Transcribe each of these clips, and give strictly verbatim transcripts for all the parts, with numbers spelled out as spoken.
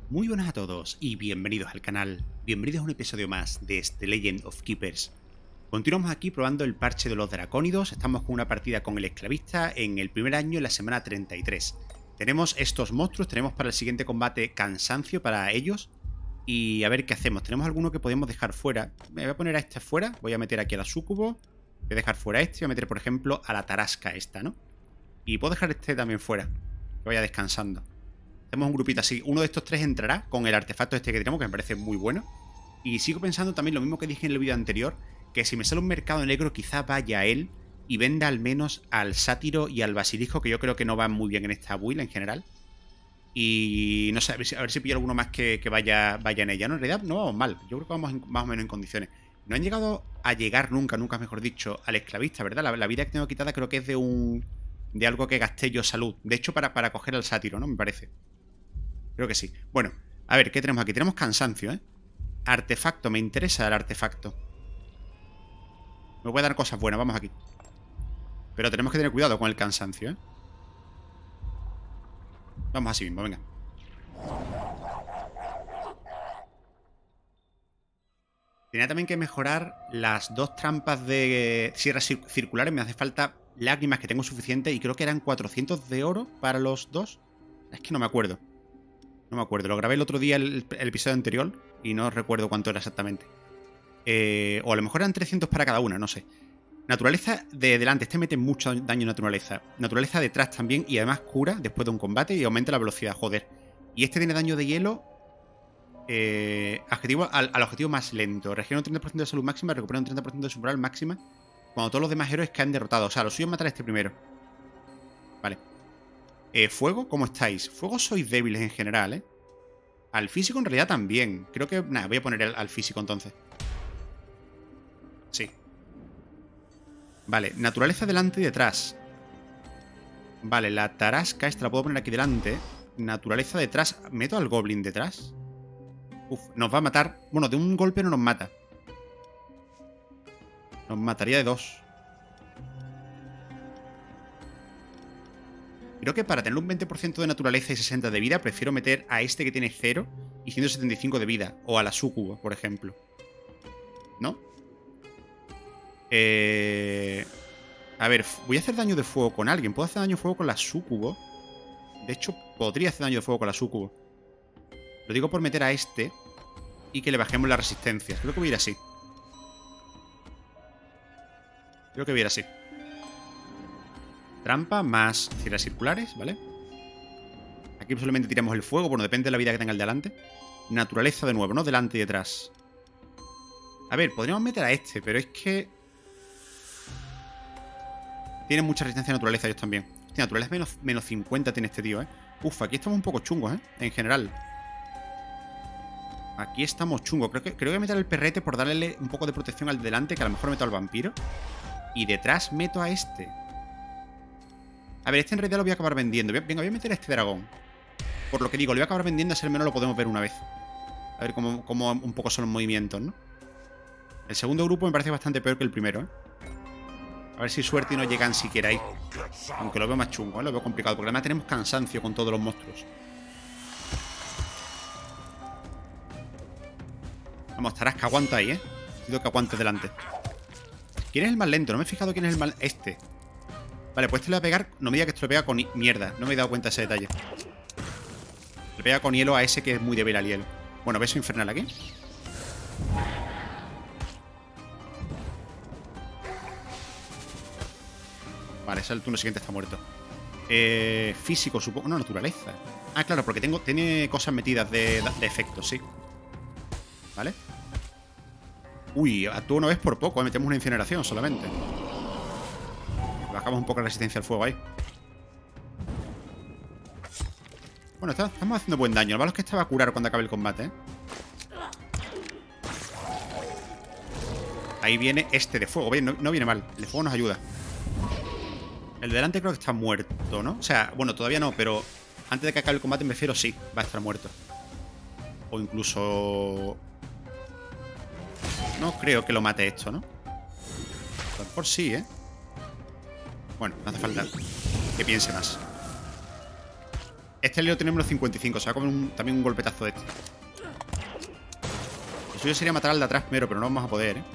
Muy buenas a todos y bienvenidos al canal, bienvenidos a un episodio más de The Legend of Keepers. Continuamos aquí probando el parche de los dracónidos, estamos con una partida con el esclavista en el primer año en la semana treinta y tres. Tenemos estos monstruos, tenemos para el siguiente combate cansancio para ellos y a ver qué hacemos. Tenemos alguno que podemos dejar fuera, me voy a poner a este fuera, voy a meter aquí a la súcubo, voy a dejar fuera a este, voy a meter por ejemplo a la tarasca esta, ¿no? Y puedo dejar este también fuera, que vaya descansando. Hacemos un grupito así. Uno de estos tres entrará con el artefacto este que tenemos, que me parece muy bueno. Y sigo pensando también lo mismo que dije en el vídeo anterior, que si me sale un mercado negro quizá vaya a él y venda al menos al sátiro y al basilisco, que yo creo que no van muy bien en esta build en general. Y no sé, a ver si, a ver si pillo alguno más que, que vaya, vaya en ella. No, en realidad no vamos mal. Yo creo que vamos en, más o menos en condiciones. No han llegado a llegar nunca, nunca mejor dicho, al esclavista, ¿verdad? La, la vida que tengo quitada creo que es de un... de algo que gasté yo salud. De hecho, para, para coger al sátiro, ¿no? Me parece. Creo que sí. Bueno, a ver, ¿qué tenemos aquí? Tenemos cansancio, ¿eh? Artefacto, me interesa el artefacto. Me voy a dar cosas buenas, vamos aquí. Pero tenemos que tener cuidado con el cansancio, ¿eh? Vamos así mismo, venga. Tenía también que mejorar las dos trampas de sierras circulares. Me hace falta lágrimas, que tengo suficiente. Y creo que eran cuatrocientos de oro para los dos. Es que no me acuerdo. No me acuerdo, lo grabé el otro día, el, el episodio anterior, y no recuerdo cuánto era exactamente. Eh, o a lo mejor eran trescientos para cada una, no sé. Naturaleza de delante, este mete mucho daño naturaleza. Naturaleza detrás también, y además cura después de un combate y aumenta la velocidad, joder. Y este tiene daño de hielo. Eh, adjetivo al, al objetivo más lento. Regiona un treinta por ciento de salud máxima, recupera un treinta por ciento de su moral máxima cuando todos los demás héroes caen derrotados. O sea, lo suyo es matar a este primero. Vale. Eh, ¿Fuego? ¿Cómo estáis? Fuego sois débiles en general, ¿eh? Al físico en realidad también. Creo que... Nada, voy a poner el, al físico entonces. Sí. Vale, naturaleza delante y detrás. Vale, la tarasca esta la puedo poner aquí delante. Naturaleza detrás. ¿Meto al goblin detrás? Uf, nos va a matar. Bueno, de un golpe no nos mata. Nos mataría de dos. Creo que para tener un veinte por ciento de naturaleza y sesenta de vida, prefiero meter a este que tiene cero y ciento setenta y cinco de vida. O a la súcubo, por ejemplo. ¿No? Eh... A ver, voy a hacer daño de fuego con alguien. ¿Puedo hacer daño de fuego con la súcubo? De hecho, podría hacer daño de fuego con la súcubo. Lo digo por meter a este y que le bajemos la resistencia. Creo que voy a ir así. Creo que voy a ir así. Trampa más tiras circulares, ¿vale? Aquí solamente tiramos el fuego. Bueno, depende de la vida que tenga el de delante. Naturaleza de nuevo, ¿no? Delante y detrás. A ver, podríamos meter a este, pero es que... Tiene mucha resistencia a naturaleza ellos también. Hostia, naturaleza menos, menos cincuenta tiene este tío, ¿eh? Uf, aquí estamos un poco chungos, ¿eh? En general. Aquí estamos chungos. Creo que, creo que voy a meter el perrete por darle un poco de protección al de delante, que a lo mejor meto al vampiro. Y detrás meto a este. A ver, este en realidad lo voy a acabar vendiendo. Venga, voy a meter a este dragón. Por lo que digo, lo voy a acabar vendiendo, así al menos lo podemos ver una vez. A ver cómo, cómo un poco son los movimientos, ¿no? El segundo grupo me parece bastante peor que el primero, ¿eh? A ver si suerte y no llegan siquiera ahí. Aunque lo veo más chungo, ¿eh? Lo veo complicado. Porque además tenemos cansancio con todos los monstruos. Vamos, Tarasca, aguanta ahí, ¿eh? Necesito que aguantes delante. ¿Quién es el más lento? No me he fijado quién es el más... Este. Vale, pues este le va a pegar... No me diga que esto le pega con... Mierda, no me he dado cuenta de ese detalle. Le pega con hielo a ese que es muy débil al hielo. Bueno, beso infernal aquí. Vale, ese el turno siguiente está muerto. Eh, físico, supongo... No, naturaleza. Ah, claro, porque tengo, tiene cosas metidas de, de efectos, sí. Vale. Uy, actúa una vez por poco, ¿eh? Metemos una incineración solamente. Bajamos un poco la resistencia al fuego ahí. Bueno, está, estamos haciendo buen daño. Lo malo es que esta va a curar cuando acabe el combate, ¿eh? Ahí viene este de fuego. No, no viene mal. El de fuego nos ayuda. El de delante creo que está muerto, ¿no? O sea, bueno, todavía no, pero antes de que acabe el combate me refiero, sí, va a estar muerto. O incluso... No creo que lo mate esto, ¿no? A lo mejor sí, ¿eh? Bueno, no hace falta que piense más. Este lío tiene menos cincuenta y cinco. Se va a comer un, también un golpetazo de este. Lo suyo sería matar al de atrás primero, pero no vamos a poder, ¿eh?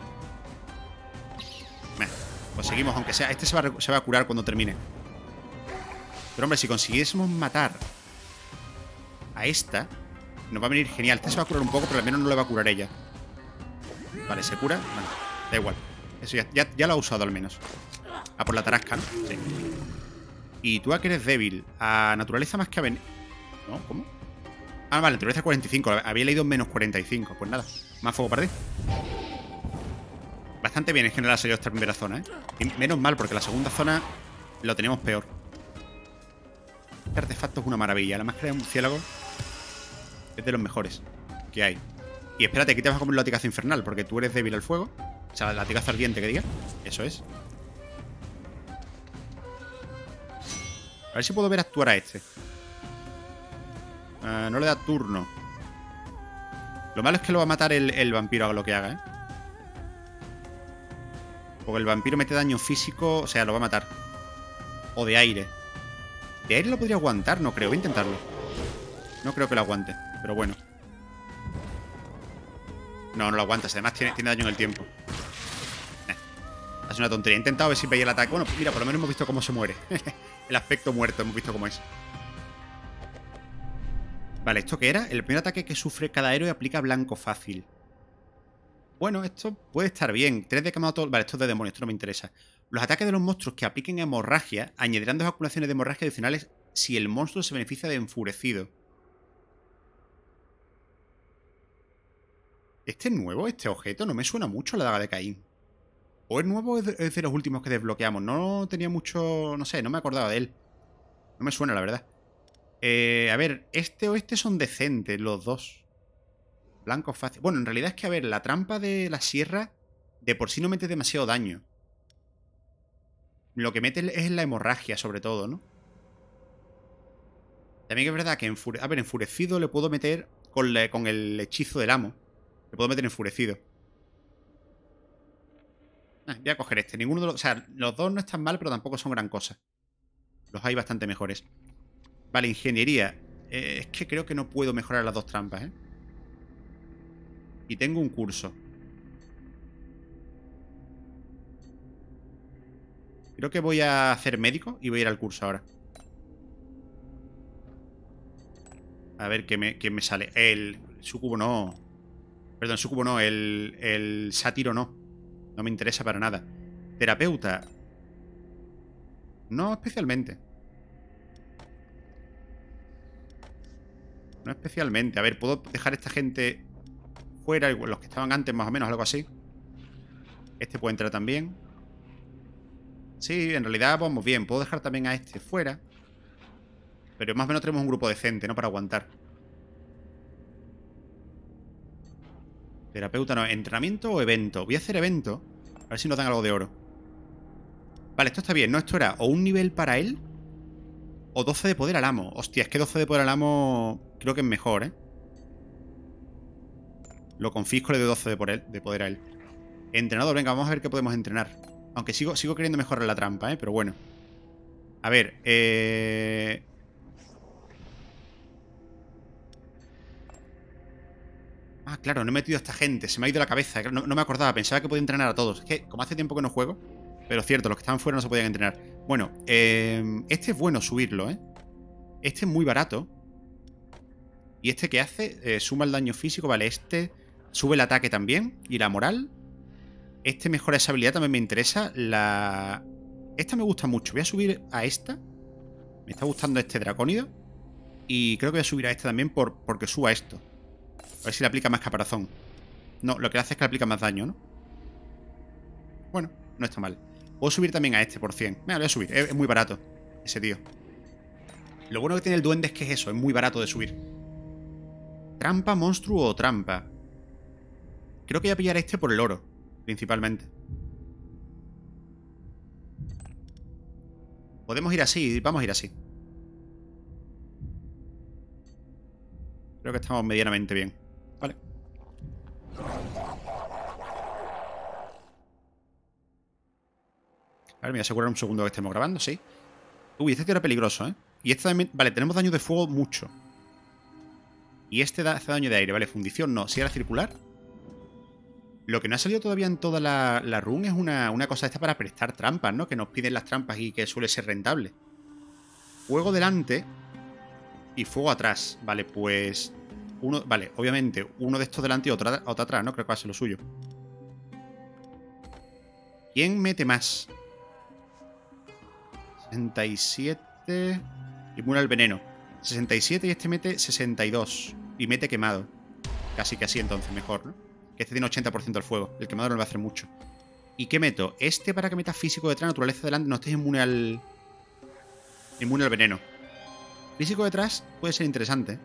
Meh, pues seguimos, aunque sea. Este se va, a, se va a curar cuando termine. Pero hombre, si consiguiésemos matar a esta, nos va a venir genial. Este se va a curar un poco, pero al menos no le va a curar ella. Vale, ¿se cura? Bueno, da igual. Eso ya, ya, ya lo ha usado al menos. A por la tarasca, ¿no? Sí. Y tú a que eres débil. A naturaleza más que a ven... ¿No? ¿Cómo? Ah, vale, naturaleza cuarenta y cinco. Había leído menos cuarenta y cinco. Pues nada, más fuego para ti. Bastante bien en general ha salido esta primera zona, ¿eh? Y menos mal, porque la segunda zona lo tenemos peor. Este artefacto es una maravilla. La máscara de murciélago es de los mejores que hay. Y espérate, aquí te vas a comer el latigazo infernal, porque tú eres débil al fuego. O sea, el latigazo ardiente que diga. Eso es. A ver si puedo ver actuar a este. Uh, no le da turno. Lo malo es que lo va a matar el, el vampiro, haga lo que haga, ¿eh? Porque el vampiro mete daño físico. O sea, lo va a matar. O de aire. De aire lo podría aguantar, no creo. Voy a intentarlo. No creo que lo aguante, pero bueno. No, no lo aguantas. Además tiene, tiene daño en el tiempo. Eh, es una tontería. He intentado ver si veía el ataque. Bueno, mira, por lo menos hemos visto cómo se muere. El aspecto muerto, hemos visto cómo es. Vale, ¿esto qué era? El primer ataque que sufre cada héroe aplica blanco fácil. Bueno, esto puede estar bien. tres de Kamato... Vale, esto es de demonios, esto no me interesa. Los ataques de los monstruos que apliquen hemorragia añadirán dos acumulaciones de hemorragia adicionales si el monstruo se beneficia de enfurecido. ¿Este es nuevo, este objeto? No me suena mucho a la daga de Caín. ¿O es nuevo o es de, es de los últimos que desbloqueamos? No tenía mucho... No sé, no me acordaba de él. No me suena, la verdad. Eh, a ver, este o este son decentes, los dos. Blanco fácil. Bueno, en realidad es que, a ver, la trampa de la sierra de por sí no mete demasiado daño. Lo que mete es la hemorragia, sobre todo, ¿no? También es verdad que enfure... a ver, enfurecido le puedo meter con, la... con el hechizo del amo. Le puedo meter enfurecido. Ah, voy a coger este. Ninguno de los... O sea, los dos no están mal, pero tampoco son gran cosa. Los hay bastante mejores. Vale, ingeniería. Eh, es que creo que no puedo mejorar las dos trampas, ¿eh? Y tengo un curso. Creo que voy a hacer médico y voy a ir al curso ahora. A ver qué me, qué me sale. El sucubo no. Perdón, el sucubo no. El, el sátiro no. No me interesa para nada. Terapeuta. No especialmente. No especialmente. A ver, ¿puedo dejar a esta gente fuera? Los que estaban antes, más o menos, algo así. Este puede entrar también. Sí, en realidad vamos bien. Puedo dejar también a este fuera. Pero más o menos tenemos un grupo decente, ¿no? Para aguantar. Terapeuta no. ¿Entrenamiento o evento? Voy a hacer evento. A ver si nos dan algo de oro. Vale, esto está bien, ¿no? Esto era o un nivel para él o doce de poder al amo. Hostia, es que doce de poder al amo creo que es mejor, ¿eh? Lo confisco, le doy doce de poder, de poder a él. Entrenador, venga, vamos a ver qué podemos entrenar. Aunque sigo, sigo queriendo mejorar la trampa, ¿eh? Pero bueno. A ver, eh... Ah, claro, no he metido a esta gente. Se me ha ido la cabeza. No, no me acordaba. Pensaba que podía entrenar a todos. Es que, como hace tiempo que no juego... Pero es cierto, los que estaban fuera no se podían entrenar. Bueno, eh, este es bueno subirlo, ¿eh? Este es muy barato. ¿Y este qué hace? Eh, suma el daño físico. Vale, este sube el ataque también. Y la moral. Este mejora esa habilidad, también me interesa. La... Esta me gusta mucho. Voy a subir a esta. Me está gustando este dracónido. Y creo que voy a subir a este también por, porque suba esto. A ver si le aplica más caparazón. No, lo que hace es que le aplica más daño, ¿no? Bueno, no está mal. Puedo subir también a este por cien. Venga, lo voy a subir. Es, es muy barato ese tío. Lo bueno que tiene el duende es que es eso. Es muy barato de subir. Trampa, monstruo o trampa. Creo que voy a pillar este por el oro. Principalmente. Podemos ir así. Vamos a ir así. Creo que estamos medianamente bien. Vale. A ver, me voy a asegurar un segundo que estemos grabando, sí. Uy, este tío era peligroso, ¿eh? Y este también... Vale, tenemos daño de fuego mucho. Y este da, hace daño de aire, ¿vale? Fundición no. Si era circular. Lo que no ha salido todavía en toda la, la run es una, una cosa esta para prestar trampas, ¿no? Que nos piden las trampas y que suele ser rentable. Fuego delante y fuego atrás. Vale, pues... uno Vale, obviamente, uno de estos delante y otro, otro atrás, ¿no? Creo que va a ser lo suyo. ¿Quién mete más? sesenta y siete... Inmune al veneno. sesenta y siete y este mete sesenta y dos. Y mete quemado. Casi que así entonces, mejor, ¿no? Que este tiene ochenta por ciento al fuego. El quemado no le va a hacer mucho. ¿Y qué meto? Este para que metas físico detrás, naturaleza delante. No estés inmune al... Inmune al veneno. Físico detrás puede ser interesante.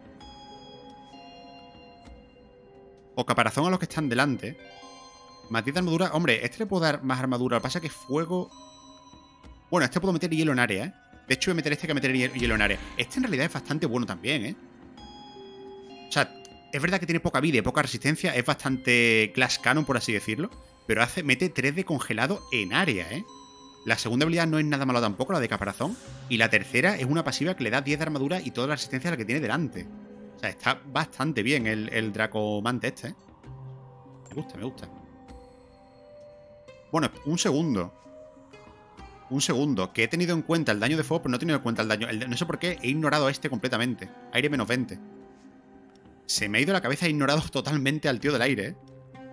O caparazón a los que están delante. Más diez de armadura. Hombre, este le puedo dar más armadura. Lo que pasa es que fuego... Bueno, este puedo meter hielo en área, ¿eh? De hecho, voy a meter este que meter hielo en área. Este en realidad es bastante bueno también, ¿eh? O sea, es verdad que tiene poca vida y poca resistencia. Es bastante class canon, por así decirlo. Pero hace, mete tres de congelado en área, ¿eh? La segunda habilidad no es nada malo tampoco, la de caparazón. Y la tercera es una pasiva que le da diez de armadura y toda la resistencia a la que tiene delante. O sea, está bastante bien el, el Dracomante este, ¿eh? Me gusta, me gusta. Bueno, un segundo. Un segundo, que he tenido en cuenta el daño de fuego, pero no he tenido en cuenta el daño. El, no sé por qué he ignorado a este completamente. Aire menos veinte. Se me ha ido la cabeza, he ignorado totalmente al tío del aire, ¿eh?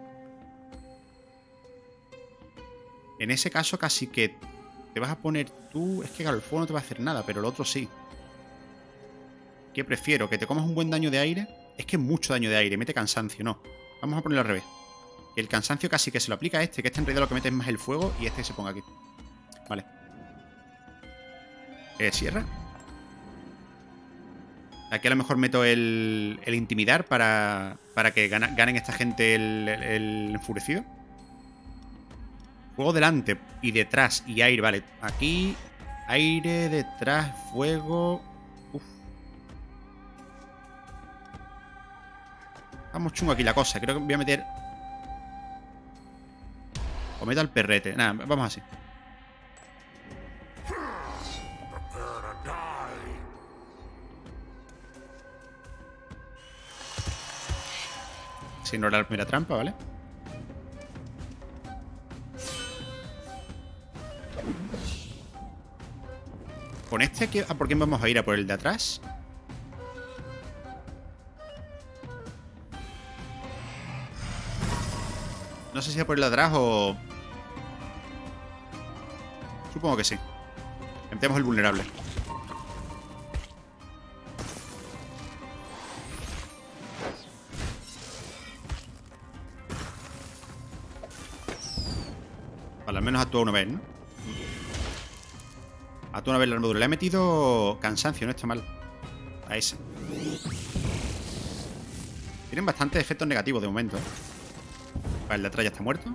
En ese caso, casi que te vas a poner tú. Es que claro, el fuego no te va a hacer nada, pero el otro sí. ¿Qué prefiero? ¿Que te comas un buen daño de aire? Es que es mucho daño de aire, mete cansancio, no. Vamos a ponerlo al revés. El cansancio casi que se lo aplica a este, que este en realidad lo que mete es más el fuego y este se ponga aquí. Vale. Eh, Sierra. Aquí a lo mejor meto el, el intimidar para, para que gana, ganen esta gente el, el, el enfurecido. Fuego delante y detrás y aire, vale. Aquí, aire, detrás, fuego. Uf. Vamos chungo aquí la cosa. Creo que voy a meter... O meto al perrete. Nada, vamos así. Sin ignorar la primera trampa, ¿vale? Con este, ¿a por quién vamos a ir? ¿A por el de atrás? No sé si a por el de atrás o... Supongo que sí. Metemos el vulnerable. Vale, al menos actúa una vez, ¿no? Actúa una vez la armadura. Le he metido cansancio, no está mal. A ese. Tienen bastantes efectos negativos de momento, ¿eh? Vale, el de atrás ya está muerto.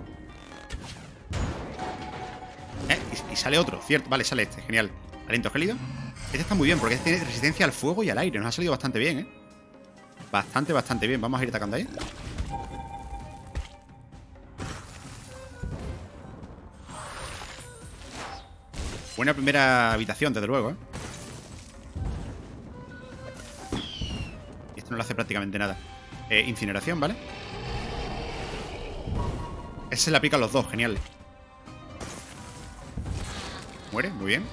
Eh, y, y sale otro, cierto. Vale, sale este, genial. Aliento gélido. Este está muy bien porque este tiene resistencia al fuego y al aire. Nos ha salido bastante bien, ¿eh? Bastante, bastante bien. Vamos a ir atacando ahí. Buena primera habitación, desde luego, ¿eh? Y esto no le hace prácticamente nada. Eh, incineración, ¿vale? Ese se le aplica a los dos, genial. Muere, muy bien.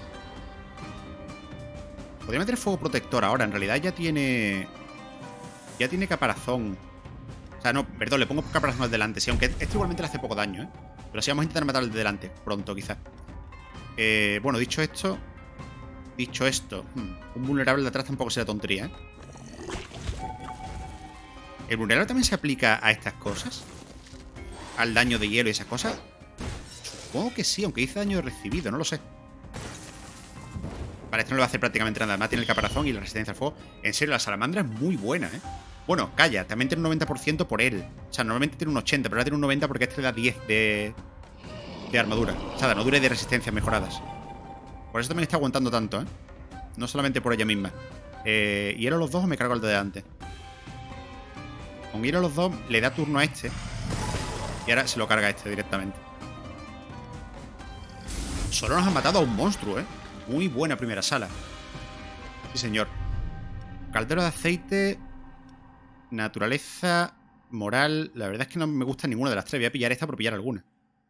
Podría meter fuego protector ahora. En realidad ya tiene... Ya tiene caparazón. O sea, no, perdón, le pongo caparazón al delante. Sí, aunque este igualmente le hace poco daño, ¿eh? Pero sí, vamos a intentar matar al de delante. Pronto, quizás. Eh, bueno, dicho esto... Dicho esto... Hmm, un vulnerable de atrás tampoco será tontería, ¿eh? ¿El vulnerable también se aplica a estas cosas? ¿Al daño de hielo y esas cosas? Supongo que sí, aunque hice daño recibido, no lo sé. Vale, esto no le va a hacer prácticamente nada. Además tiene el caparazón y la resistencia al fuego. En serio, la salamandra es muy buena, ¿eh? Bueno, calla, también tiene un noventa por ciento por él. O sea, normalmente tiene un ochenta, pero ahora tiene un noventa porque este le da diez de... De armadura. O sea, de armadura y de resistencia mejoradas. Por eso también está aguantando tanto, ¿eh? No solamente por ella misma. Eh, ¿Hielo a los dos o me cargo al de delante? Con hielo a los dos le da turno a este. Y ahora se lo carga a este directamente. Solo nos han matado a un monstruo, ¿eh? Muy buena primera sala. Sí, señor. Caldero de aceite. Naturaleza. Moral. La verdad es que no me gusta ninguna de las tres. Voy a pillar esta por pillar alguna.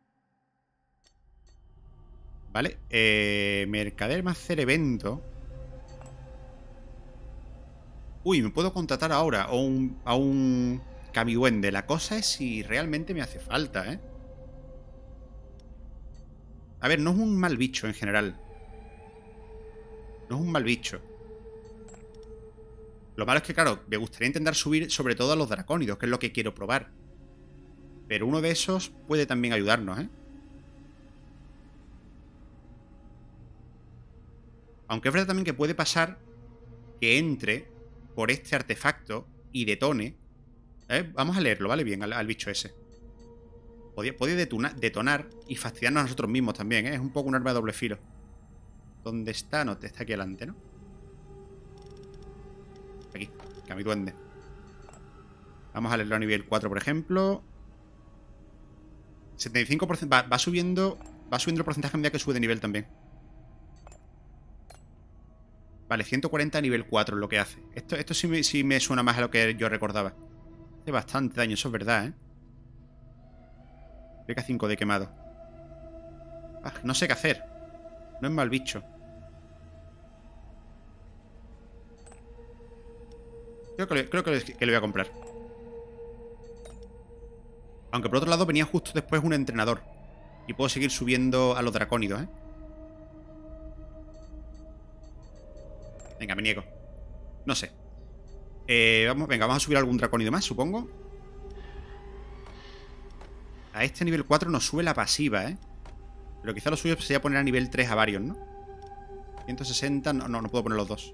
Vale. Eh, mercader más hacer evento. Uy, me puedo contratar ahora a un, a un Kamiduende. La cosa es si realmente me hace falta, ¿eh? A ver, no es un mal bicho en general. No es un mal bicho. Lo malo es que, claro, me gustaría intentar subir sobre todo a los dracónidos, que es lo que quiero probar. Pero uno de esos puede también ayudarnos, ¿eh? Aunque es verdad también que puede pasar que entre por este artefacto y detone. ¿Eh? Vamos a leerlo, ¿vale? Bien, al, al bicho ese. Puede, puede detonar, detonar y fastidiarnos a nosotros mismos también, ¿eh? Es un poco un arma de doble filo. ¿Dónde está? No, está aquí adelante, ¿no? Aquí, Kamiduende. Vamos a leerlo a nivel cuatro, por ejemplo. setenta y cinco por ciento. Va, va subiendo. Va subiendo el porcentaje a medida que sube de nivel también. Vale, ciento cuarenta a nivel cuatro es lo que hace. Esto, esto sí, me, sí me suena más a lo que yo recordaba. Hace bastante daño, eso es verdad, ¿eh? P K cinco de quemado. Ah, no sé qué hacer. No es mal bicho. Creo que, le, creo que, le, que le voy a comprar. Aunque por otro lado venía justo después un entrenador. Y puedo seguir subiendo a los dracónidos, ¿eh? Venga, me niego. No sé. Eh, vamos, venga, vamos a subir algún dracónido más, supongo. A este nivel cuatro nos sube la pasiva, ¿eh? Pero quizá lo suyo sería poner a nivel tres a varios, ¿no? ciento sesenta, no, no, no puedo poner los dos.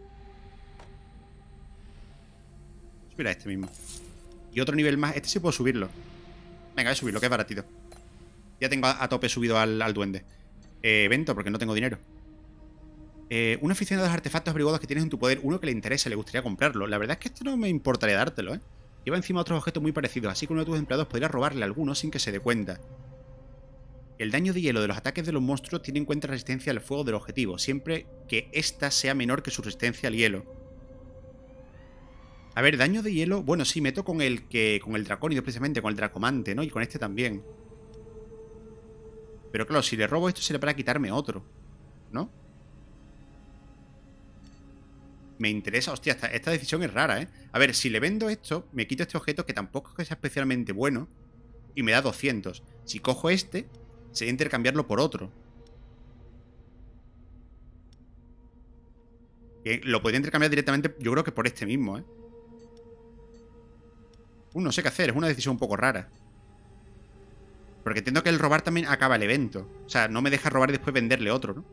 Subir a este mismo. Y otro nivel más, este sí puedo subirlo. Venga, voy a subirlo, que es baratito. Ya tengo a, a tope subido al, al duende. Eh, evento, porque no tengo dinero. Eh, un aficionado a los artefactos averiguados que tienes en tu poder, uno que le interese, le gustaría comprarlo. La verdad es que esto no me importaría dártelo, ¿eh? Lleva encima otros objetos muy parecidos, así que uno de tus empleados podría robarle alguno sin que se dé cuenta. El daño de hielo de los ataques de los monstruos tiene en cuenta la resistencia al fuego del objetivo, siempre que ésta sea menor que su resistencia al hielo. A ver, daño de hielo... Bueno, sí, meto con el que con el dracónido precisamente, con el dracomante, ¿no? Y con este también. Pero claro, si le robo esto será para quitarme otro, ¿no? Me interesa... Hostia, esta, esta decisión es rara, ¿eh? A ver, si le vendo esto, me quito este objeto que tampoco es que sea especialmente bueno y me da doscientos. Si cojo este, sería intercambiarlo por otro. Que lo podría intercambiar directamente, yo creo que por este mismo, ¿eh? Uh, no sé qué hacer, es una decisión un poco rara. Porque entiendo que el robar también acaba el evento. O sea, no me deja robar y después venderle otro, ¿no?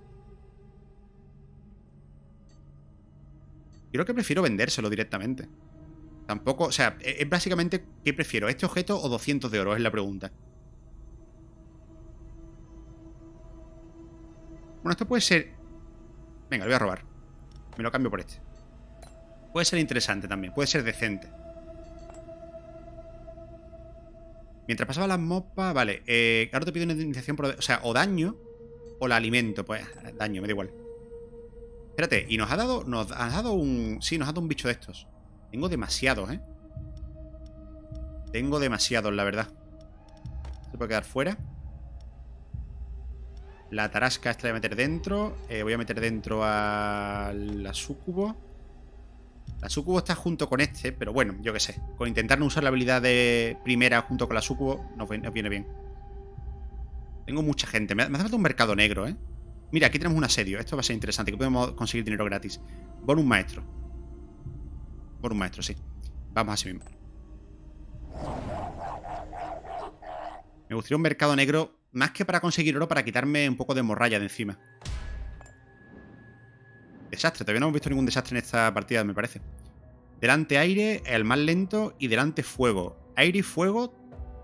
Creo que prefiero vendérselo directamente. Tampoco, o sea, es básicamente ¿qué prefiero? ¿Este objeto o doscientos de oro? Es la pregunta. Bueno, esto puede ser... Venga, lo voy a robar. Me lo cambio por este. Puede ser interesante también, puede ser decente. Mientras pasaba las mopas, vale. Eh, ahora te pido una indemnización por... O sea, o daño o la alimento. Pues daño, me da igual. Espérate, y nos ha dado... Nos ha dado un... Sí, nos ha dado un bicho de estos. Tengo demasiados, ¿eh? Tengo demasiados, la verdad. Se puede quedar fuera. La tarasca esta la voy a meter dentro. Eh, voy a meter dentro a la sucubo. La sucubo está junto con este, pero bueno, yo qué sé. Con intentar no usar la habilidad de primera junto con la sucubo, nos viene bien. Tengo mucha gente. Me hace falta un mercado negro, ¿eh? Mira, aquí tenemos un asedio. Esto va a ser interesante, que podemos conseguir dinero gratis. Bonus maestro. Bonus maestro, sí. Vamos así mismo. Me gustaría un mercado negro, más que para conseguir oro, para quitarme un poco de morralla de encima. Desastre, todavía no hemos visto ningún desastre en esta partida, me parece. Delante aire, el más lento, y delante fuego. Aire y fuego.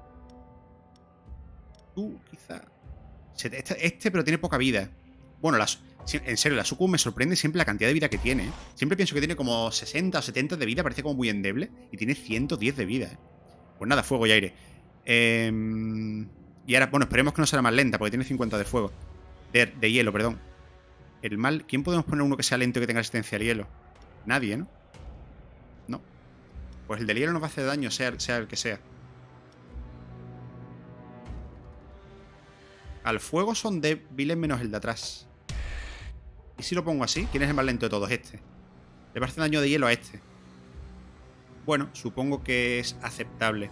Tú, quizá. Este, este pero tiene poca vida. Bueno, las, en serio, la Sucubo me sorprende siempre la cantidad de vida que tiene. ¿eh? Siempre pienso que tiene como sesenta o setenta de vida, parece como muy endeble. Y tiene ciento diez de vida. ¿eh? Pues nada, fuego y aire. Eh, y ahora, bueno, esperemos que no sea más lenta, porque tiene cincuenta de fuego. De, de hielo, perdón. El mal... ¿Quién podemos poner uno que sea lento y que tenga resistencia al hielo? Nadie, ¿no? No. Pues el del hielo nos va a hacer daño, sea, sea el que sea. Al fuego son débiles menos el de atrás. ¿Y si lo pongo así? ¿Quién es el más lento de todos? Este. Le va a hacer daño de hielo a este. Bueno, supongo que es aceptable.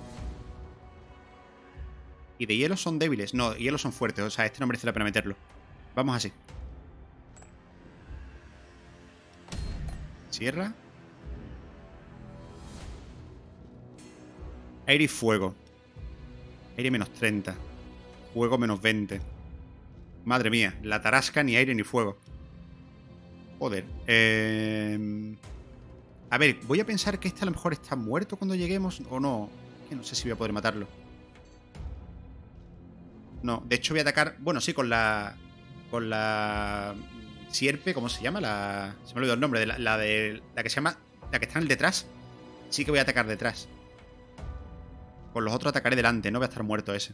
Y de hielo son débiles. No, de hielo son fuertes. O sea, este no merece la pena meterlo. Vamos así. Sierra. Aire y fuego. Aire menos treinta. Fuego menos veinte. Madre mía. La tarasca ni aire ni fuego. Joder. Eh... A ver, voy a pensar que este a lo mejor está muerto cuando lleguemos. O no. Que no sé si voy a poder matarlo. No, de hecho voy a atacar... Bueno, sí, con la... Con la... Sierpe, ¿cómo se llama? La... Se me olvidó el nombre. De la, la de... La que se llama... La que está en el detrás. Sí que voy a atacar detrás. Con los otros atacaré delante. No voy a estar muerto ese.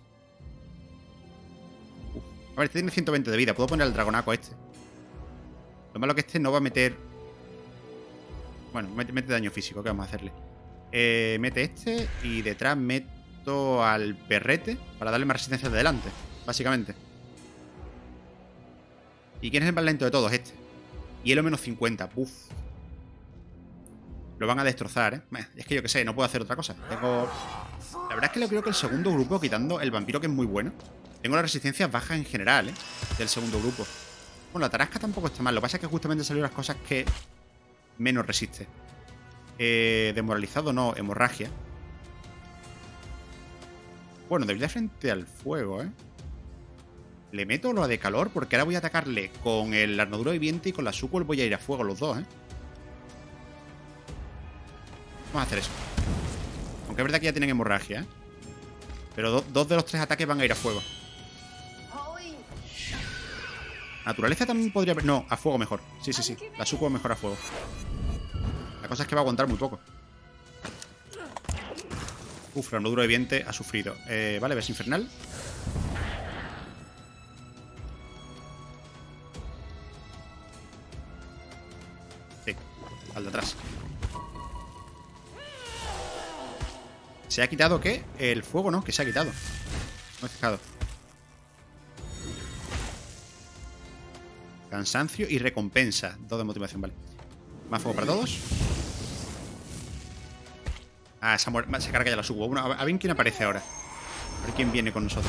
Uf. A ver, este tiene ciento veinte de vida. Puedo poner el dragonaco a este. Lo malo que este no va a meter... Bueno, mete, mete daño físico. ¿Qué vamos a hacerle? Eh, mete este y detrás meto al perrete para darle más resistencia de delante, básicamente. ¿Y quién es el más lento de todos? Este. Hielo menos cincuenta. Uf. Lo van a destrozar, ¿eh? Es que yo qué sé, no puedo hacer otra cosa. Tengo... La verdad es que yo creo que el segundo grupo, quitando el vampiro, que es muy bueno, tengo las resistencias bajas en general, ¿eh? Del segundo grupo. Bueno, la tarasca tampoco está mal. Lo que pasa es que justamente salieron las cosas que menos resiste. Eh, desmoralizado no, hemorragia. Bueno, debilidad frente al fuego, ¿eh? Le meto lo de calor porque ahora voy a atacarle con el armadura viviente y con la Sucul voy a ir a fuego los dos, ¿eh? Vamos a hacer eso. Aunque es verdad que ya tienen hemorragia, ¿eh? Pero do dos de los tres ataques van a ir a fuego. Naturaleza también podría... No, a fuego mejor. Sí, sí, sí. La Sucul mejor a fuego. La cosa es que va a aguantar muy poco. Uf, la armadura de viento ha sufrido. Eh, vale, ves infernal. Sí, al de atrás. ¿Se ha quitado qué? El fuego, ¿no? Que se ha quitado. No he fijado. Cansancio y recompensa. Dos de motivación, vale. Más fuego para todos. Ah, se, se carga ya la subo. Bueno, a ver quién aparece ahora. A ver quién viene con nosotros.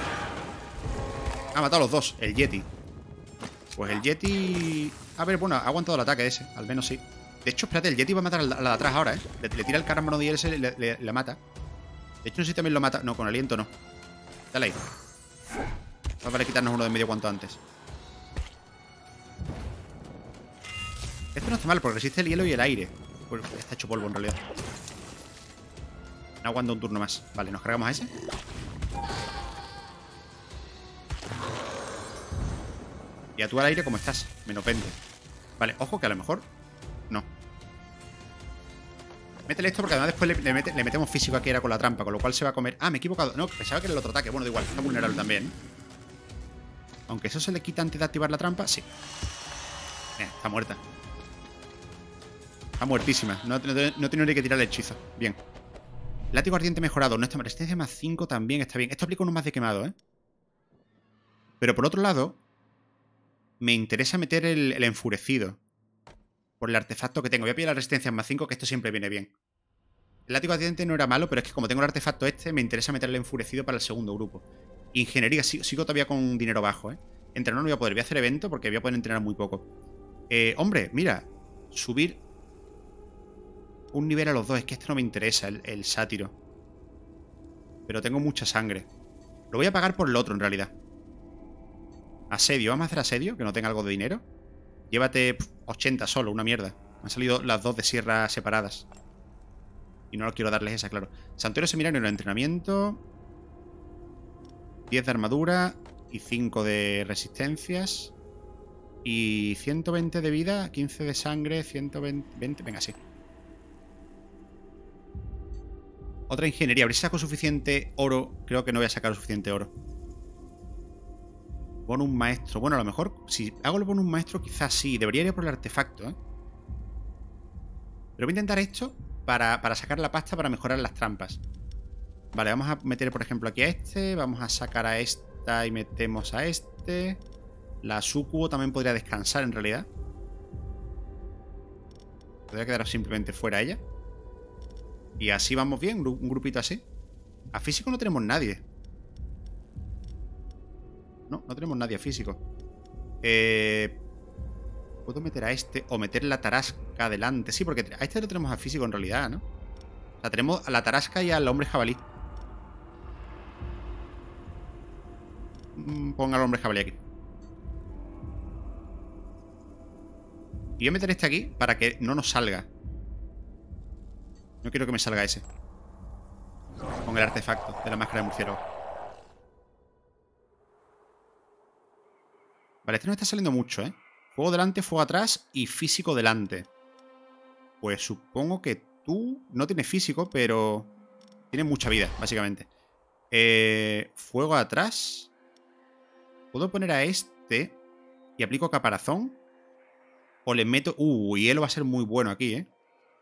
Ha matado a los dos. El Yeti. Pues el Yeti... A ver, bueno, ha aguantado el ataque de ese. Al menos sí. De hecho, espérate, el Yeti va a matar a la de atrás ahora, ¿eh? Le, le tira el caramba y ese le, le, le mata. De hecho, no sé si también lo mata. No, con aliento no. Dale ahí. Vamos a quitarnos uno de en medio cuanto antes. Esto no está mal, porque resiste el hielo y el aire. Pues está hecho polvo en realidad. No aguanta un turno más. Vale, nos cargamos a ese. Y a tú al aire, ¿cómo estás? Menos veinte. Vale, ojo que a lo mejor... No. Métele esto porque además después le, le, mete, le metemos físico aquí era con la trampa, con lo cual se va a comer... Ah, me he equivocado. No, pensaba que era el otro ataque. Bueno, da igual, está vulnerable también. Aunque eso se le quita antes de activar la trampa, sí. Eh, está muerta. Está muertísima. No, no, no tengo ni que tirar el hechizo. Bien. Látigo ardiente mejorado. Nuestra resistencia más cinco también está bien. Esto aplica uno más de quemado, ¿eh? Pero por otro lado, me interesa meter el, el enfurecido. Por el artefacto que tengo. Voy a pillar la resistencia más cinco, que esto siempre viene bien. El látigo ardiente no era malo, pero es que como tengo el artefacto este, me interesa meter el enfurecido para el segundo grupo. Ingeniería, sigo todavía con dinero bajo, ¿eh? Entrenar no voy a poder. Voy a hacer evento porque voy a poder entrenar muy poco. Eh, hombre, mira. Subir un nivel a los dos. Es que este no me interesa, el, el sátiro. Pero tengo mucha sangre. Lo voy a pagar por el otro, en realidad. Asedio. Vamos a hacer asedio, que no tenga algo de dinero. Llévate pff, ochenta solo, una mierda. Me han salido las dos de sierra separadas. Y no quiero darles esa, claro. Santuario seminario en el entrenamiento. diez de armadura. Y cinco de resistencias. Y ciento veinte de vida. quince de sangre. ciento veinte. Venga, sí. Otra ingeniería. A ver si saco suficiente oro. Creo que no voy a sacar suficiente oro. Bonus maestro. Bueno, a lo mejor si hago el bonus maestro quizás sí. Debería ir por el artefacto, ¿eh? Pero voy a intentar esto para, para sacar la pasta para mejorar las trampas. Vale, vamos a meter, por ejemplo, aquí a este. Vamos a sacar a esta y metemos a este. La Sucubo también podría descansar, en realidad. Podría quedar simplemente fuera ella. Y así vamos bien, un grupito así. A físico no tenemos nadie. No, no tenemos nadie a físico. Eh... Puedo meter a este o meter la tarasca adelante. Sí, porque a este lo tenemos a físico en realidad, ¿no? O sea, tenemos a la tarasca y al hombre jabalí. Ponga al hombre jabalí aquí. Y voy a meter este aquí para que no nos salga. No quiero que me salga ese. Con el artefacto de la máscara de murciélago. Vale, este no está saliendo mucho, ¿eh? Fuego delante, fuego atrás y físico delante. Pues supongo que tú no tienes físico, pero tienes mucha vida, básicamente. Eh, fuego atrás. Puedo poner a este y aplico caparazón. O le meto... Uh, hielo va a ser muy bueno aquí, ¿eh?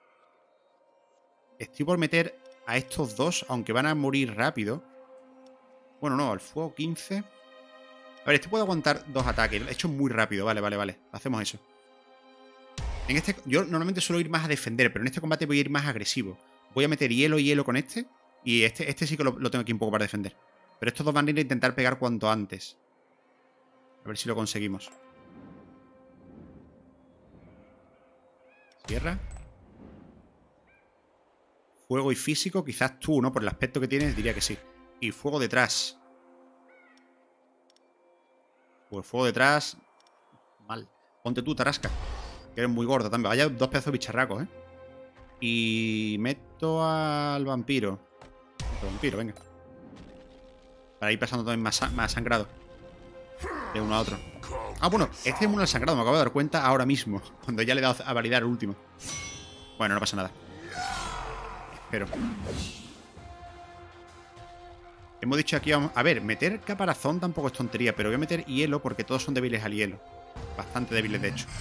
Estoy por meter a estos dos, aunque van a morir rápido. Bueno, no, al fuego quince... A ver, este puede aguantar dos ataques. Lo he hecho muy rápido. Vale, vale, vale. Hacemos eso. En este... Yo normalmente suelo ir más a defender, pero en este combate voy a ir más agresivo. Voy a meter hielo y hielo con este. Y este, este sí que lo, lo tengo aquí un poco para defender. Pero estos dos van a ir a intentar pegar cuanto antes. A ver si lo conseguimos. Cierra. Fuego y físico. Quizás tú, ¿no? Por el aspecto que tienes, diría que sí. Y fuego detrás. Pues fuego detrás. Mal. Ponte tú, tarasca. Que eres muy gordo también. Vaya dos pedazos de bicharracos, ¿eh? Y meto al vampiro. Meto al vampiro, venga. Para ir pasando también más, más sangrado. De uno a otro. Ah, bueno, este es inmune al sangrado. Me acabo de dar cuenta ahora mismo. Cuando ya le he dado a validar el último. Bueno, no pasa nada. Espero. Hemos dicho aquí... A ver, meter caparazón tampoco es tontería. Pero voy a meter hielo porque todos son débiles al hielo. Bastante débiles, de hecho.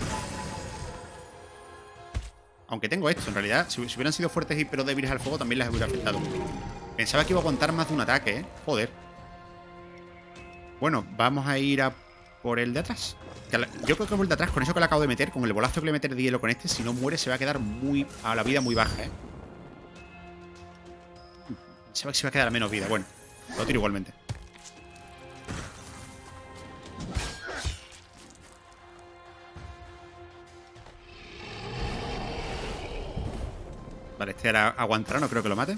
Aunque tengo esto, en realidad. Si, si hubieran sido fuertes y pero débiles al fuego, también les hubiera afectado. Pensaba que iba a aguantar más de un ataque, ¿eh? Joder. Bueno, vamos a ir a por el de atrás. Yo creo que por el de atrás, con eso que le acabo de meter, con el bolazo que le voy a meter de hielo con este, si no muere, se va a quedar muy a la vida muy baja, ¿eh? Se va, se va a quedar a menos vida. Bueno, lo tiro igualmente. Vale, este ahora aguantará, no creo que lo mate.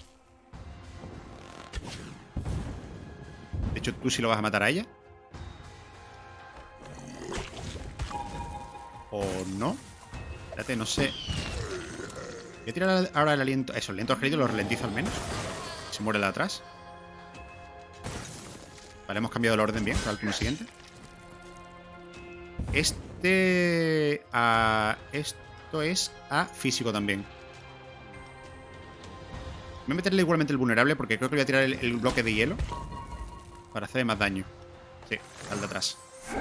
De hecho, tú sí lo vas a matar a ella. ¿O no? Espérate, no sé. Voy a tirar ahora el aliento. Eso, el aliento argelito lo ralentizo al menos. Se muere el de atrás. Vale, hemos cambiado el orden bien para el turno siguiente. Este... A... Esto es a físico también. Voy a meterle igualmente el vulnerable porque creo que voy a tirar el, el bloque de hielo para hacerle más daño. Sí, al de atrás.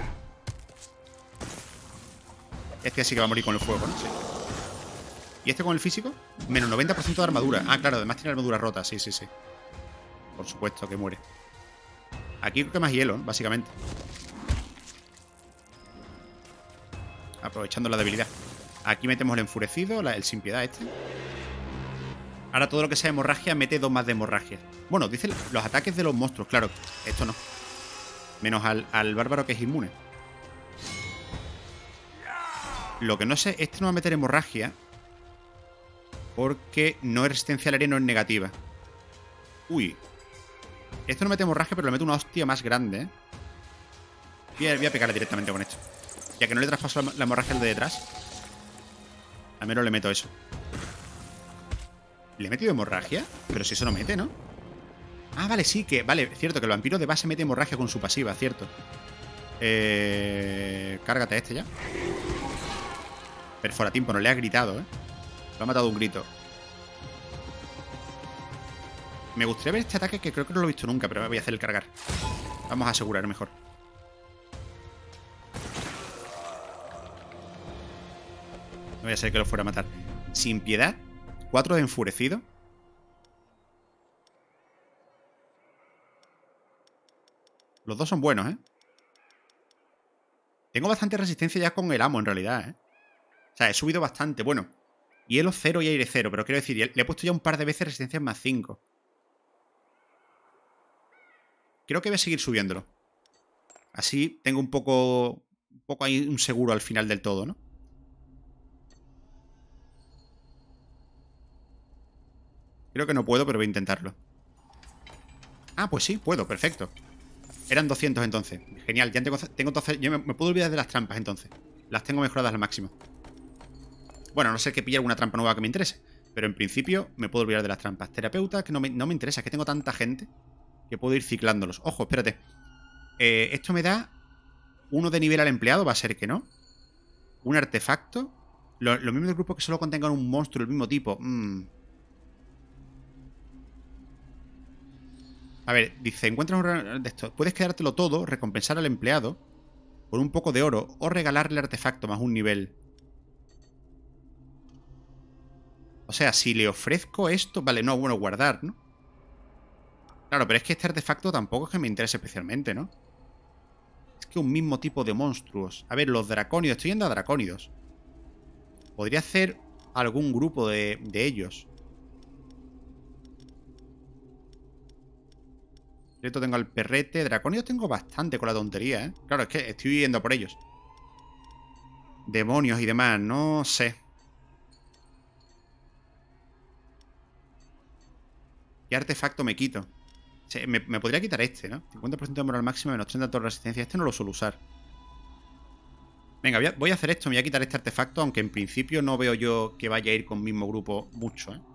Este sí que va a morir con el fuego, ¿no? Sí. ¿Y este con el físico? Menos noventa por ciento de armadura. Ah, claro, además tiene armadura rota. Sí, sí, sí. Por supuesto que muere. Aquí creo que más hielo, ¿no? Básicamente. Aprovechando la debilidad. Aquí metemos el enfurecido, la, el sin piedad este. Ahora todo lo que sea hemorragia mete dos más de hemorragia. Bueno, dicen los ataques de los monstruos, claro. Esto no. Menos al, al bárbaro que es inmune. Lo que no sé, este no va a meter hemorragia porque no es resistencia al aire, no es negativa. Uy. Esto no mete hemorragia, pero le mete una hostia más grande, ¿eh? Voy a, voy a pegarle directamente con esto. Ya que no le traspaso la, la hemorragia al de detrás. Al menos le meto eso. ¿Le he metido hemorragia? Pero si eso no mete, ¿no? Ah, vale, sí, que... Vale, cierto, que el vampiro de base mete hemorragia con su pasiva, cierto. Eh... Cárgate a este ya. Perforatiempo, no le ha gritado, ¿eh? Lo ha matado un grito. Me gustaría ver este ataque que creo que no lo he visto nunca, pero me voy a hacer el cargar. Vamos a asegurar mejor. No voy a ser que lo fuera a matar. Sin piedad. cuatro de enfurecido. Los dos son buenos, ¿eh? Tengo bastante resistencia ya con el amo, en realidad, ¿eh? O sea, he subido bastante. Bueno, hielo cero y aire cero, pero quiero decir, le he puesto ya un par de veces resistencia más cinco. Creo que voy a seguir subiéndolo. Así tengo un poco, un poco ahí un seguro al final del todo, ¿no? Creo que no puedo, pero voy a intentarlo. Ah, pues sí, puedo, perfecto. Eran doscientos entonces. Genial, ya tengo, tengo entonces... Yo me, me puedo olvidar de las trampas entonces. Las tengo mejoradas al máximo. Bueno, a no ser que pille alguna trampa nueva que me interese. Pero en principio me puedo olvidar de las trampas. Terapeuta, que no me, no me interesa, es que tengo tanta gente que puedo ir ciclándolos. Ojo, espérate. Eh, esto me da uno de nivel al empleado, va a ser que no. Un artefacto. Lo, lo mismo del grupo que solo contengan un monstruo del mismo tipo. Mm. A ver, dice, encuentras un de esto. Puedes quedártelo todo, recompensar al empleado por un poco de oro o regalarle artefacto más un nivel. O sea, si le ofrezco esto... Vale, no, bueno, guardar, ¿no? Claro, pero es que este artefacto tampoco es que me interese especialmente, ¿no? Es que un mismo tipo de monstruos. A ver, los dracónidos. Estoy yendo a dracónidos. Podría hacer algún grupo de, de ellos. Esto tengo al perrete. Dracónidos tengo bastante con la tontería, ¿eh? Claro, es que estoy yendo por ellos. Demonios y demás, no sé. ¿Qué artefacto me quito? O sea, me, me podría quitar este, ¿no? cincuenta por ciento de moral máxima menos treinta de torre de resistencia. Este no lo suelo usar. Venga, voy a, voy a hacer esto. Me voy a quitar este artefacto, aunque en principio no veo yo que vaya a ir con el mismo grupo mucho, ¿eh?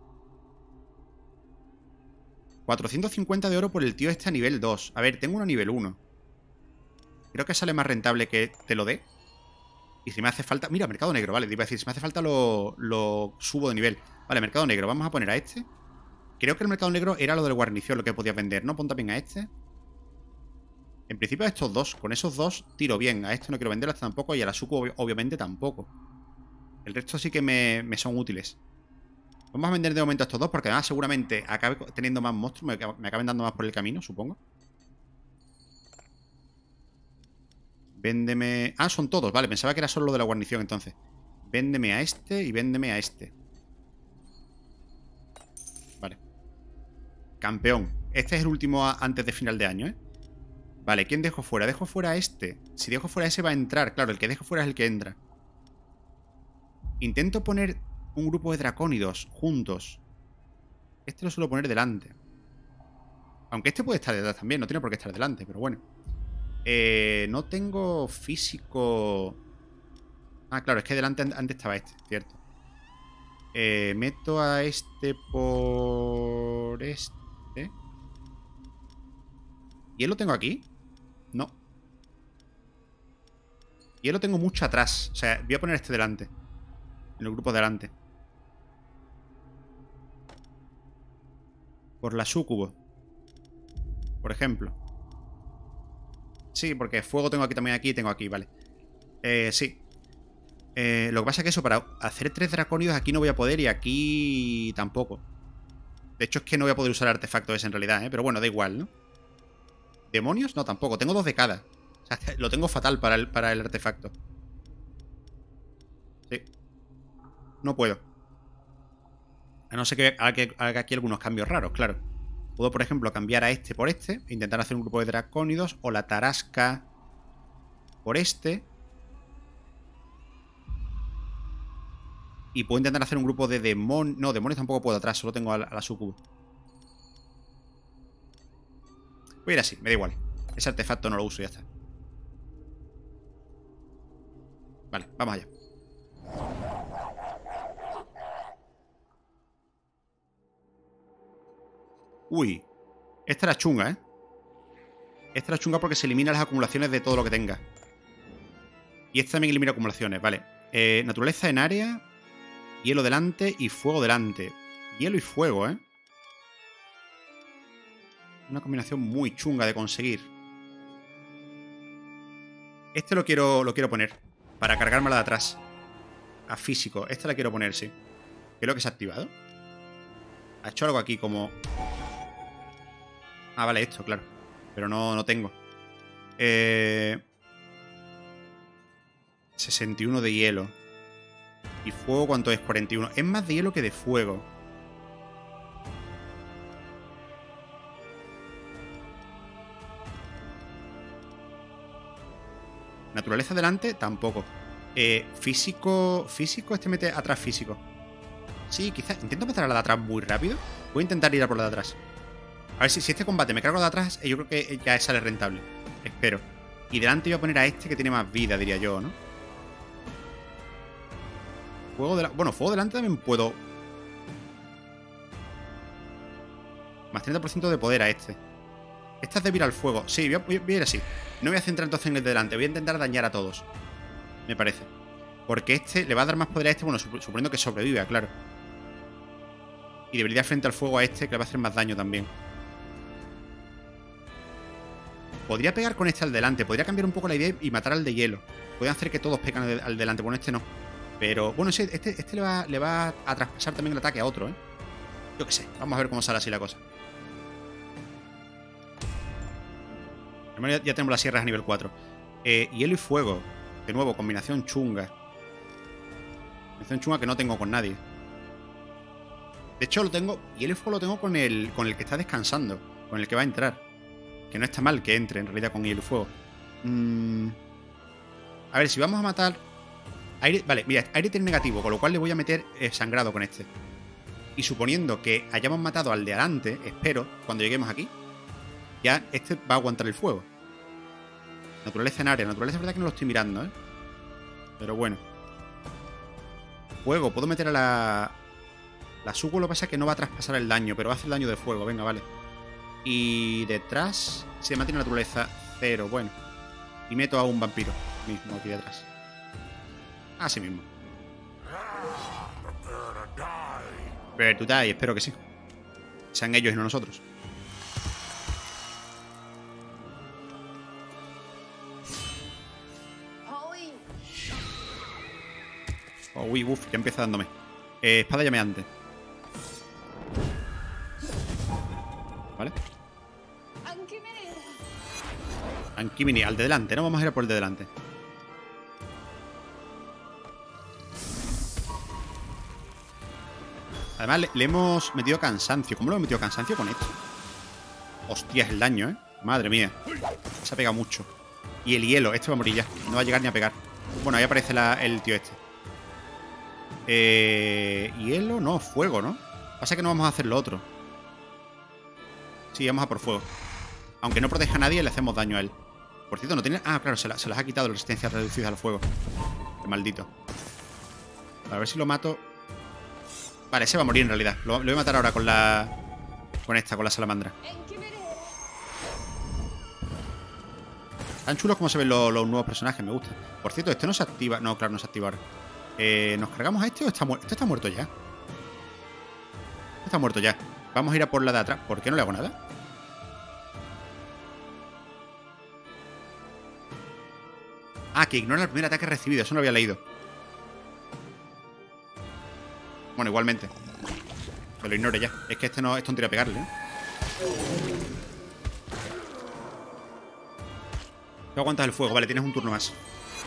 cuatrocientos cincuenta de oro por el tío este a nivel dos. A ver, tengo uno a nivel uno. Creo que sale más rentable que te lo dé. Y si me hace falta... Mira, mercado negro, vale. Te iba a decir, si me hace falta lo, lo subo de nivel. Vale, mercado negro. Vamos a poner a este. Creo que el mercado negro era lo del guarnición, lo que podías vender, ¿no? Pon también a este. En principio a estos dos. Con esos dos tiro bien. A este no quiero venderlo, a este tampoco. Y a la Suku obviamente tampoco. El resto sí que me, me son útiles. Vamos a vender de momento a estos dos, porque además seguramente acabe teniendo más monstruos. Me, me acaben dando más por el camino, supongo. Véndeme... Ah, son todos, vale. Pensaba que era solo lo de la guarnición entonces. Véndeme a este y véndeme a este. Vale. Campeón. Este es el último antes de final de año, ¿eh? Vale, ¿quién dejo fuera? Dejo fuera a este. Si dejo fuera a ese va a entrar. Claro, el que dejo fuera es el que entra. Intento poner un grupo de dracónidos juntos. Este lo suelo poner delante. Aunque este puede estar detrás también. No tiene por qué estar delante, pero bueno. Eh, no tengo físico... Ah, claro, es que delante antes estaba este, cierto. Eh, meto a este por este. ¿Y él lo tengo aquí? No. Y él lo tengo mucho atrás. O sea, voy a poner este delante. En el grupo delante. Por la súcubo. Por ejemplo. Sí, porque fuego tengo aquí también, aquí y tengo aquí, vale. Eh, sí. Eh, lo que pasa es que eso, para hacer tres dracónidos aquí no voy a poder y aquí tampoco. De hecho es que no voy a poder usar artefactos ese en realidad, ¿eh? Pero bueno, da igual, ¿no? ¿Demonios? No, tampoco. Tengo dos de cada. O sea, lo tengo fatal para el, para el artefacto. Sí. No puedo. A no ser que haga, haga aquí algunos cambios raros, claro. Puedo, por ejemplo, cambiar a este por este. E intentar hacer un grupo de dracónidos. O la tarasca por este. Y puedo intentar hacer un grupo de demonios. No, demonios tampoco puedo atrás. Solo tengo a la, a la sucubo. Voy a ir así, me da igual. Ese artefacto no lo uso y ya está. Vale, vamos allá. Uy. Esta era chunga, ¿eh? Esta era chunga porque se elimina las acumulaciones de todo lo que tenga. Y esta también elimina acumulaciones, vale. Eh, naturaleza en área. Hielo delante y fuego delante. Hielo y fuego, ¿eh? Una combinación muy chunga de conseguir. Este lo quiero, lo quiero poner. Para cargármela de atrás. A físico. Esta la quiero poner, sí. ¿Qué es lo que se ha activado? Ha hecho algo aquí como... Ah, vale, esto, claro. Pero no, no tengo. Eh... sesenta y uno de hielo. ¿Y fuego cuánto es? cuarenta y uno. Es más de hielo que de fuego. Naturaleza delante, tampoco. Eh, físico... Físico, este mete atrás físico. Sí, quizás... Intento meter a la de atrás muy rápido. Voy a intentar ir a por la de atrás. A ver si, si este combate me cargo de atrás, yo creo que ya sale rentable. Espero. Y delante voy a poner a este que tiene más vida, diría yo, ¿no? Fuego delante... Bueno, fuego delante también puedo... Más treinta por ciento de poder a este. Esta es débil al fuego. Sí, voy a, voy a ir así. No voy a centrar entonces en el de delante. Voy a intentar dañar a todos. Me parece. Porque este le va a dar más poder a este. Bueno, suponiendo que sobreviva, claro. Y debería frente al fuego a este, que le va a hacer más daño también. Podría pegar con este al delante. Podría cambiar un poco la idea y matar al de hielo. Puede hacer que todos pegan al delante. Bueno, este no. Pero, bueno, sí, este, este le, va, le va a traspasar también el ataque a otro, ¿eh? Yo qué sé. Vamos a ver cómo sale así la cosa. Ya tenemos las sierras a nivel cuatro. Eh, hielo y fuego. De nuevo, combinación chunga. Combinación chunga que no tengo con nadie. De hecho, lo tengo... Hielo y fuego lo tengo con el, con el que está descansando. Con el que va a entrar. Que no está mal que entre, en realidad, con hielo y fuego. Mm. A ver, si vamos a matar... Aire... Vale, mira, aire tiene negativo. Con lo cual le voy a meter eh, sangrado con este. Y suponiendo que hayamos matado al de adelante, espero, cuando lleguemos aquí, ya este va a aguantar el fuego. Naturaleza en área. Naturaleza es verdad que no lo estoy mirando, ¿eh? Pero bueno. Fuego. Puedo meter a la... La Suco, lo que pasa es que no va a traspasar el daño, pero va a hacer daño de fuego. Venga, vale. Y detrás se mantiene naturaleza cero. Bueno. Y meto a un vampiro mismo aquí detrás. Así mismo. Pero tú die, espero que sí. Sean ellos y no nosotros. Oh, uy, uff, ya empieza dándome. Eh, espada llameante. ¿Vale? Ankimini, al de delante, ¿no? Vamos a ir a por el de delante. Además, le, le hemos metido cansancio. ¿Cómo lo hemos metido cansancio con esto? Hostia, es el daño, ¿eh? Madre mía. Se ha pegado mucho. Y el hielo, este va a morir ya. No va a llegar ni a pegar. Bueno, ahí aparece la, el tío este. Eh, hielo, no, fuego, ¿no? Pasa que no vamos a hacer lo otro. Sí, vamos a por fuego. Aunque no proteja a nadie, le hacemos daño a él. Por cierto, no tiene... Ah, claro, se, la, se las ha quitado la resistencia reducida al fuego. Qué maldito. A ver si lo mato. Vale, ese va a morir en realidad. Lo, lo voy a matar ahora con la... Con esta, con la salamandra. Tan chulos como se ven los, los nuevos personajes, me gusta. Por cierto, este no se activa... No, claro, no se activa ahora. Eh, ¿Nos cargamos a este o está muerto? Este está muerto ya. Este está muerto ya. Vamos a ir a por la de atrás. ¿Por qué no le hago nada? Ah, que ignora el primer ataque recibido. Eso no lo había leído. Bueno, igualmente. Que lo ignore ya. Es que este no es tontería pegarle, ¿eh? ¿Tú aguantas el fuego? Vale, tienes un turno más.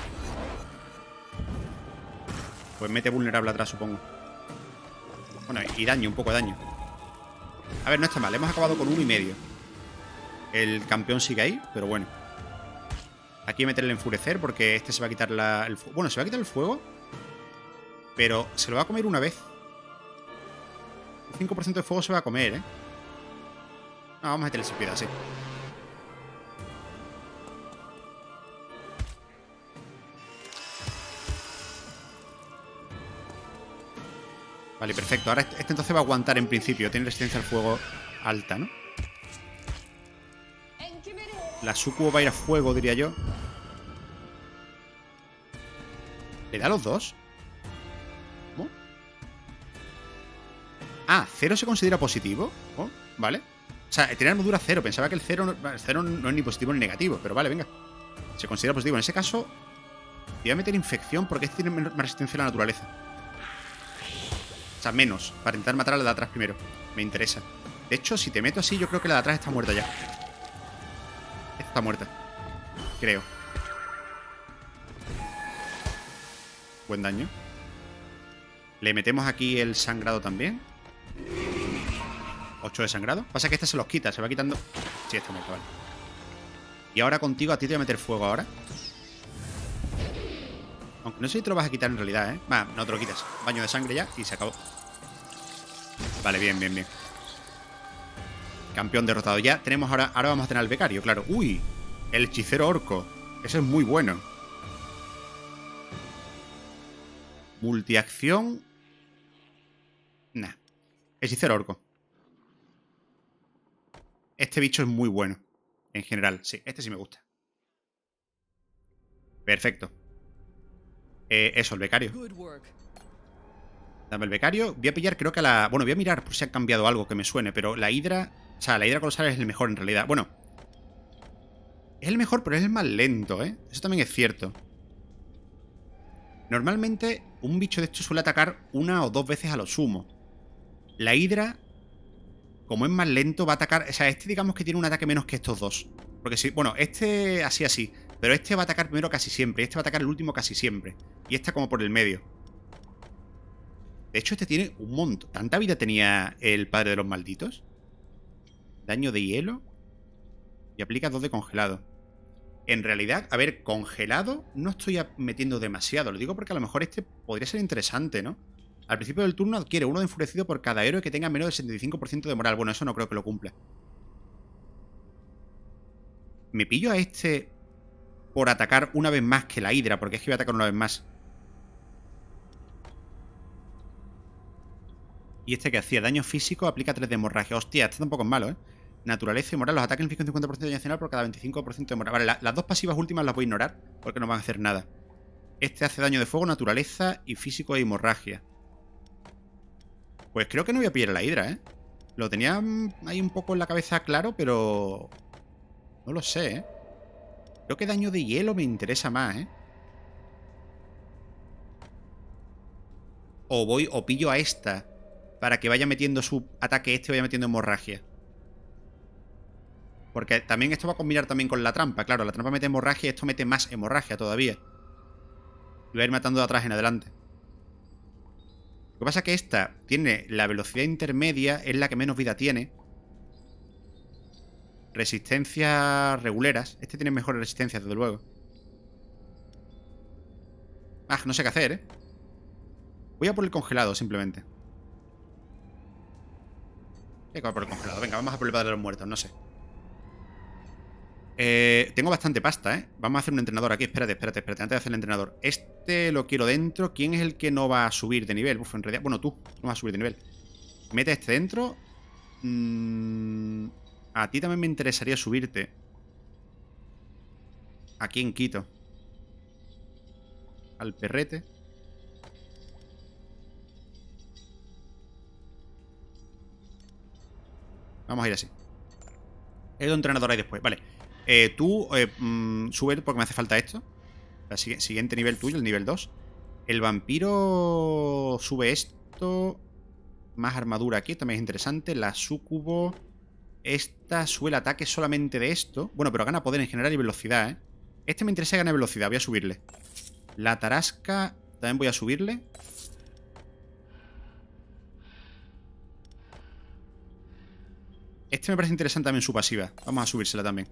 Pues mete vulnerable atrás, supongo. Bueno, y daño, un poco de daño. A ver, no está mal. Hemos acabado con uno y medio. El campeón sigue ahí, pero bueno. Aquí voy a meter el enfurecer porque este se va a quitar la, el fuego. Bueno, se va a quitar el fuego, pero se lo va a comer una vez. El cinco por ciento de fuego se va a comer, ¿eh? No, vamos a meterle sin piedad, sí. Vale, perfecto. Ahora este entonces va a aguantar en principio. Tiene resistencia al fuego alta, ¿no? La Sucubo va a ir a fuego, diría yo. ¿Le da los dos? ¿Cómo? Ah, ¿cero se considera positivo? Oh, vale. O sea, tiene armadura cero. Pensaba que el cero no, el cero no es ni positivo ni negativo. Pero vale, venga. Se considera positivo. En ese caso, voy a meter infección porque este tiene más resistencia a la naturaleza. sea, menos. Para intentar matar a la de atrás primero. Me interesa. De hecho, si te meto así, yo creo que la de atrás está muerta ya. Esta está muerta. Creo. Buen daño. Le metemos aquí el sangrado también. ocho de sangrado. Pasa que este se los quita, se va quitando. Sí, está muerto, vale. Y ahora contigo, a ti te voy a meter fuego ahora. Aunque no sé si te lo vas a quitar en realidad, ¿eh? Va, no te lo quitas. Baño de sangre ya y se acabó. Vale, bien, bien, bien. Campeón derrotado ya. Tenemos ahora... Ahora vamos a tener al becario, claro. ¡Uy! El hechicero orco. Eso es muy bueno. Multiacción. Nah. Hechicero orco. Este bicho es muy bueno. En general, sí. Este sí me gusta. Perfecto. Eh, eso, el becario. Dame el becario. Voy a pillar, creo que a la... Bueno, voy a mirar por si ha cambiado algo que me suene. Pero la hidra... O sea, la hidra colosal es el mejor en realidad. Bueno. Es el mejor, pero es el más lento, ¿eh? Eso también es cierto. Normalmente, un bicho de estos suele atacar una o dos veces a lo sumo. La hidra, como es más lento, va a atacar... O sea, este digamos que tiene un ataque menos que estos dos. Porque si... Bueno, este así, así. Pero este va a atacar primero casi siempre. Y este va a atacar el último casi siempre. Y este como por el medio. De hecho, este tiene un montón. ¿Tanta vida tenía el padre de los malditos? Daño de hielo. Y aplica dos de congelado. En realidad, a ver, congelado no estoy metiendo demasiado. Lo digo porque a lo mejor este podría ser interesante, ¿no? Al principio del turno adquiere uno de enfurecido por cada héroe que tenga menos del setenta y cinco por ciento de moral. Bueno, eso no creo que lo cumpla. Me pillo a este por atacar una vez más que la hidra, porque es que voy a atacar una vez más. Y este que hacía daño físico aplica tres de hemorragia. Hostia, este tampoco es malo, ¿eh? Naturaleza y moral. Los ataques infligen cincuenta por ciento de daño adicional por cada veinticinco por ciento de moral. Vale, la, las dos pasivas últimas las voy a ignorar porque no van a hacer nada. Este hace daño de fuego, naturaleza y físico e hemorragia. Pues creo que no voy a pillar a la hidra, ¿eh? Lo tenía ahí un poco en la cabeza claro, pero... No lo sé, ¿eh? Creo que daño de hielo me interesa más, ¿eh? O voy, o pillo a esta para que vaya metiendo su ataque este y vaya metiendo hemorragia. Porque también esto va a combinar también con la trampa. Claro, la trampa mete hemorragia y esto mete más hemorragia todavía. Y va a ir matando de atrás en adelante. Lo que pasa es que esta tiene la velocidad intermedia, es la que menos vida tiene. Resistencias reguleras. Este tiene mejores resistencias, desde luego. Ah, no sé qué hacer, ¿eh? Voy a por el congelado, simplemente. Voy a por el congelado. Venga, vamos a por el padre de los muertos, no sé. Eh, tengo bastante pasta, ¿eh? Vamos a hacer un entrenador aquí. Espérate, espérate, espérate. Antes de hacer el entrenador. Este lo quiero dentro. ¿Quién es el que no va a subir de nivel? Uf, en realidad... Bueno, tú. No vas a subir de nivel. Mete este dentro. Mm... A ti también me interesaría subirte. ¿A quién quito? Al perrete. Vamos a ir así. He ido a entrenador ahí después. Vale. Eh, tú eh, mmm, sube porque me hace falta esto. El siguiente nivel tuyo, el nivel dos. El vampiro sube esto. Más armadura aquí, también es interesante. La sucubo. Esta sube el ataque solamente de esto. Bueno, pero gana poder en general y velocidad, ¿eh? Este me interesa ganar velocidad, voy a subirle. La tarasca también voy a subirle. Este me parece interesante también su pasiva. Vamos a subírsela también.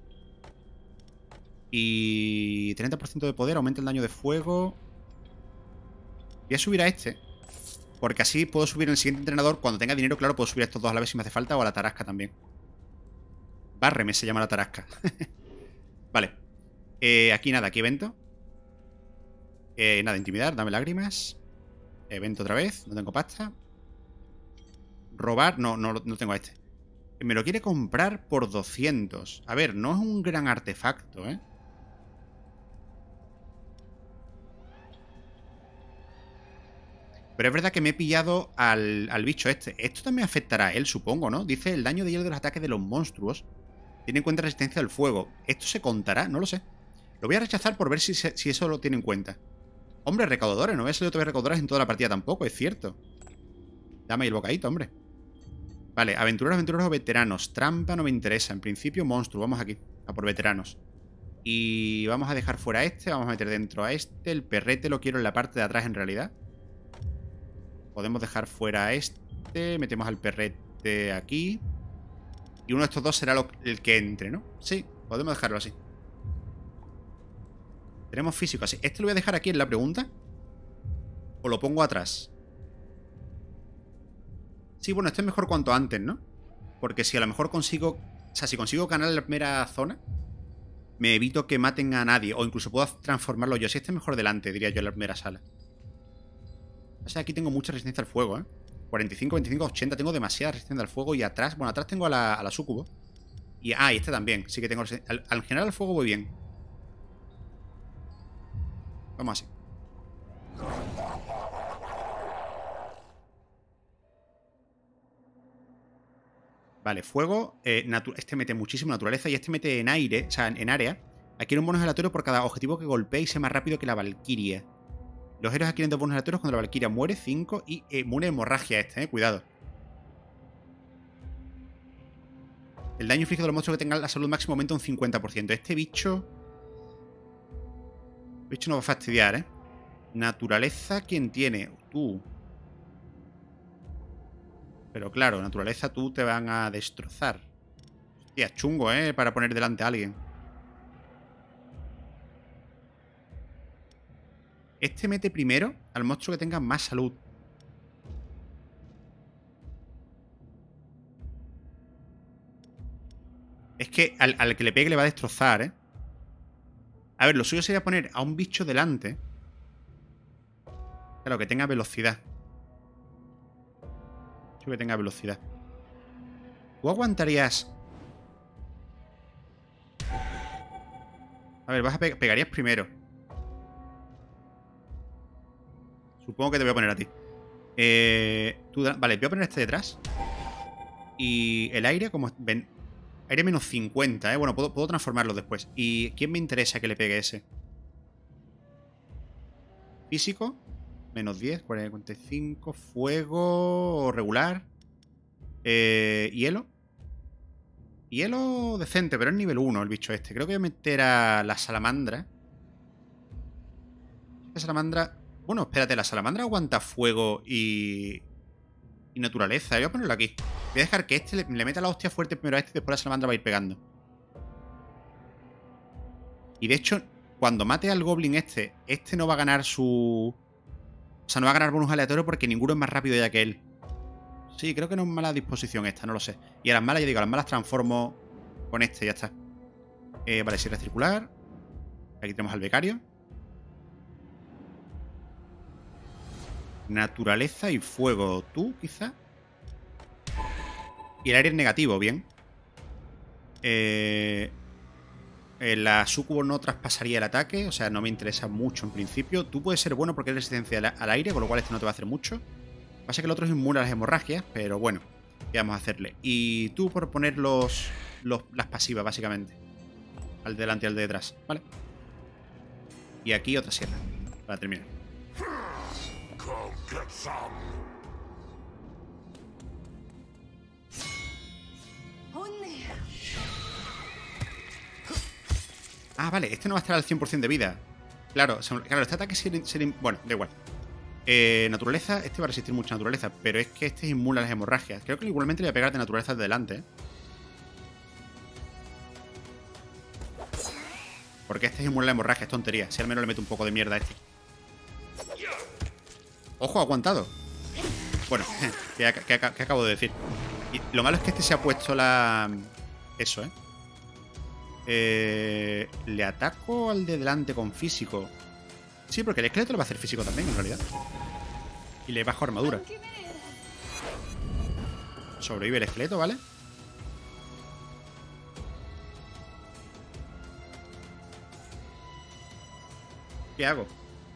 Y treinta por ciento de poder, aumenta el daño de fuego. Voy a subir a este, porque así puedo subir en el siguiente entrenador. Cuando tenga dinero, claro, puedo subir a estos dos a la vez si me hace falta. O a la tarasca también. Bárreme se llama la tarasca. Vale. Eh, aquí nada, aquí evento. Eh, nada, intimidar, dame lágrimas. Evento otra vez, no tengo pasta. Robar, no, no, no tengo a este. Me lo quiere comprar por doscientos. A ver, no es un gran artefacto, ¿eh? Pero es verdad que me he pillado al, al bicho este. Esto también afectará a él, supongo, ¿no? Dice el daño de hielo de los ataques de los monstruos. Tiene en cuenta resistencia al fuego. ¿Esto se contará? No lo sé. Lo voy a rechazar por ver si, se, si eso lo tiene en cuenta. Hombre, recaudadores. No voy a salir otra vez recaudadores en toda la partida tampoco, es cierto. Dame ahí el bocadito, hombre. Vale, aventureros, aventureros o veteranos. Trampa no me interesa. En principio, monstruo. Vamos aquí, a por veteranos. Y vamos a dejar fuera a este. Vamos a meter dentro a este. El perrete lo quiero en la parte de atrás, en realidad. Podemos dejar fuera a este. Metemos al perrete aquí. Y uno de estos dos será lo, el que entre, ¿no? Sí, podemos dejarlo así. Tenemos físico así. ¿Este lo voy a dejar aquí en la pregunta? ¿O lo pongo atrás? Sí, bueno, este es mejor cuanto antes, ¿no? Porque si a lo mejor consigo... O sea, si consigo ganar la primera zona, me evito que maten a nadie. O incluso puedo transformarlo yo. Si este es mejor delante, diría yo, en la primera sala. O sea, aquí tengo mucha resistencia al fuego, ¿eh? cuarenta y cinco, veinticinco, ochenta. Tengo demasiada resistencia al fuego. Y atrás... Bueno, atrás tengo a la, a la sucubo. Y... Ah, y este también. Sí que tengo... Al, al general al fuego voy bien. Vamos así. Vale, fuego. Eh, este mete muchísimo naturaleza y este mete en aire, o sea, en área. Adquiere un bonus aleatorio por cada objetivo que golpee y sea más rápido que la valquiria. Los héroes adquieren dos bonus aleatorios cuando la valquiria muere, cinco. Y eh, inmune a hemorragia este, eh, cuidado. El daño infligido a los monstruos que tengan la salud máxima aumenta un cincuenta por ciento. Este bicho... El bicho nos va a fastidiar, ¿eh? Naturaleza, ¿quién tiene? Tú. Pero claro, naturaleza tú te van a destrozar. Hostia, chungo, ¿eh? Para poner delante a alguien. Este mete primero al monstruo que tenga más salud. Es que al, al que le pegue le va a destrozar, ¿eh? A ver, lo suyo sería poner a un bicho delante. Claro, que tenga velocidad. Que tenga velocidad. ¿Tú aguantarías? A ver, vas a pe pegarías primero. Supongo que te voy a poner a ti. Eh, tú, vale, voy a poner este detrás. Y el aire, como ven, aire menos cincuenta, ¿eh? Bueno, puedo, puedo transformarlo después. ¿Y quién me interesa que le pegue ese? Físico. Menos diez, cuarenta y cinco. Fuego regular. Eh, hielo. Hielo decente, pero es nivel uno el bicho este. Creo que voy a meter a la salamandra. La salamandra... Bueno, espérate, la salamandra aguanta fuego y... Y naturaleza. Voy a ponerlo aquí. Voy a dejar que este le, le meta la hostia fuerte primero a este y después la salamandra va a ir pegando. Y de hecho, cuando mate al goblin este, este no va a ganar su... O sea, no va a ganar bonus aleatorio porque ninguno es más rápido ya que él. Sí, creo que no es mala disposición esta, no lo sé. Y a las malas, ya digo, a las malas transformo con este, ya está. Eh, vale, sierra circular. Aquí tenemos al becario. Naturaleza y fuego. ¿Tú, quizá? Y el aire es negativo, bien. Eh... La sucubo no traspasaría el ataque, o sea, no me interesa mucho en principio. Tú puedes ser bueno porque eres resistencia al aire, con lo cual este no te va a hacer mucho. Pasa que el otro es inmune a las hemorragias, pero bueno, ¿qué vamos a hacerle? Y tú por poner los, los, las pasivas, básicamente. Al de delante y al de detrás, ¿vale? Y aquí otra sierra, para terminar. Ah, vale, este no va a estar al cien por cien de vida. Claro, claro, este ataque sería... sería bueno, da igual. Eh, naturaleza, este va a resistir mucha naturaleza, pero es que este es inmune a las hemorragias. Creo que igualmente le voy a pegar de naturaleza de delante, ¿eh? Porque este es inmune a la hemorragia, es tontería. Si al menos le meto un poco de mierda a este. ¡Ojo, ha aguantado! Bueno, ¿qué, qué, qué acabo de decir? Y lo malo es que este se ha puesto la... Eso, ¿eh? Eh, ¿Le ataco al de delante con físico? Sí, porque el esqueleto lo va a hacer físico también, en realidad. Y le bajo armadura. Sobrevive el esqueleto, ¿vale? ¿Qué hago?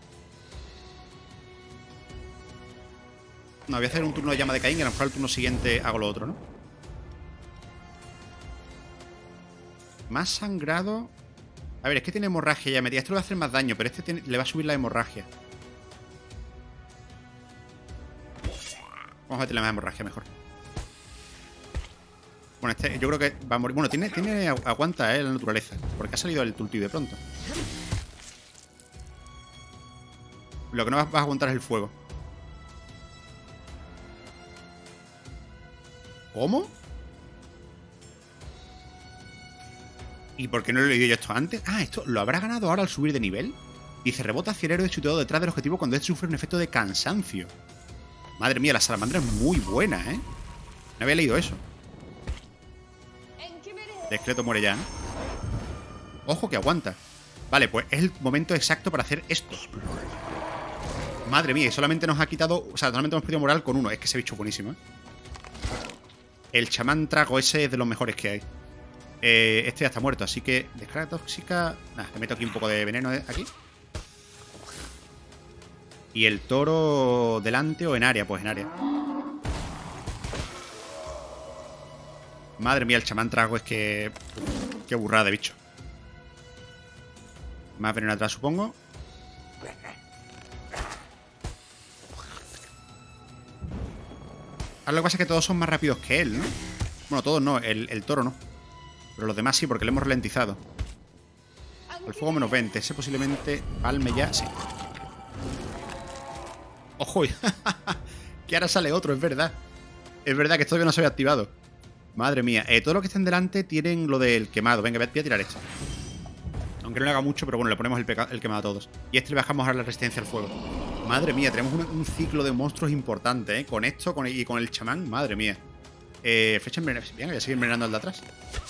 No, voy a hacer un turno de llama de Caín y a lo mejor el turno siguiente hago lo otro, ¿no? Más sangrado. A ver, es que tiene hemorragia ya metida. Esto le va a hacer más daño, pero este tiene, le va a subir la hemorragia. Vamos a meterle más hemorragia mejor. Bueno, este yo creo que va a morir. Bueno, tiene, tiene aguanta, eh, la naturaleza. Porque ha salido el Tulti de pronto. Lo que no vas a aguantar es el fuego. ¿Cómo? ¿Y por qué no lo he leído yo esto antes? Ah, esto lo habrá ganado ahora al subir de nivel. Dice, rebota hacia el héroe situado detrás del objetivo cuando este sufre un efecto de cansancio. Madre mía, la salamandra es muy buena, ¿eh? No había leído eso. El esqueleto muere ya, ¿no? Ojo que aguanta. Vale, pues es el momento exacto para hacer esto. Madre mía, y solamente nos ha quitado... O sea, solamente hemos perdido moral con uno. Es que ese bicho es buenísimo, ¿eh? El chamán trago ese es de los mejores que hay. Eh, este ya está muerto, así que... Descarga tóxica... Nah, le meto aquí un poco de veneno aquí. Y el toro delante o en área. Pues en área. Madre mía, el chamán trago es que... Qué burrada de bicho. Más veneno atrás, supongo. Ahora lo que pasa es que todos son más rápidos que él, ¿no? Bueno, todos no, el, el toro no. Pero los demás sí, porque le hemos ralentizado. El fuego menos veinte. Ese posiblemente palme ya, sí. ¡Ojo! Que ahora sale otro, es verdad. Es verdad que todavía no se había activado. Madre mía. Eh, todos los que estén delante tienen lo del quemado. Venga, voy a tirar esto. Aunque no le haga mucho, pero bueno, le ponemos el, el quemado a todos. Y este le bajamos ahora la resistencia al fuego. Madre mía, tenemos un, un ciclo de monstruos importante, ¿eh? Con esto con el, y con el chamán, madre mía. Eh, flecha envenenada. Bien, voy a seguir envenenando al de atrás.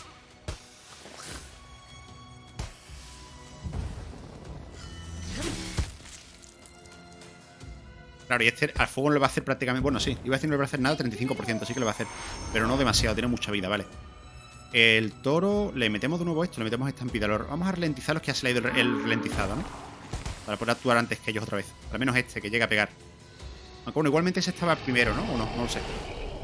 Claro, y este al fuego no le va a hacer prácticamente... Bueno, sí, iba a decir no le va a hacer nada, treinta y cinco por ciento, sí que le va a hacer. Pero no demasiado, tiene mucha vida, vale. El toro, le metemos de nuevo esto, le metemos estampida. Vamos a ralentizar los que ha salido el, el ralentizado, ¿no? Para poder actuar antes que ellos otra vez. Al menos este, que llegue a pegar. Aunque bueno, igualmente ese estaba primero, ¿no? O no, no lo sé.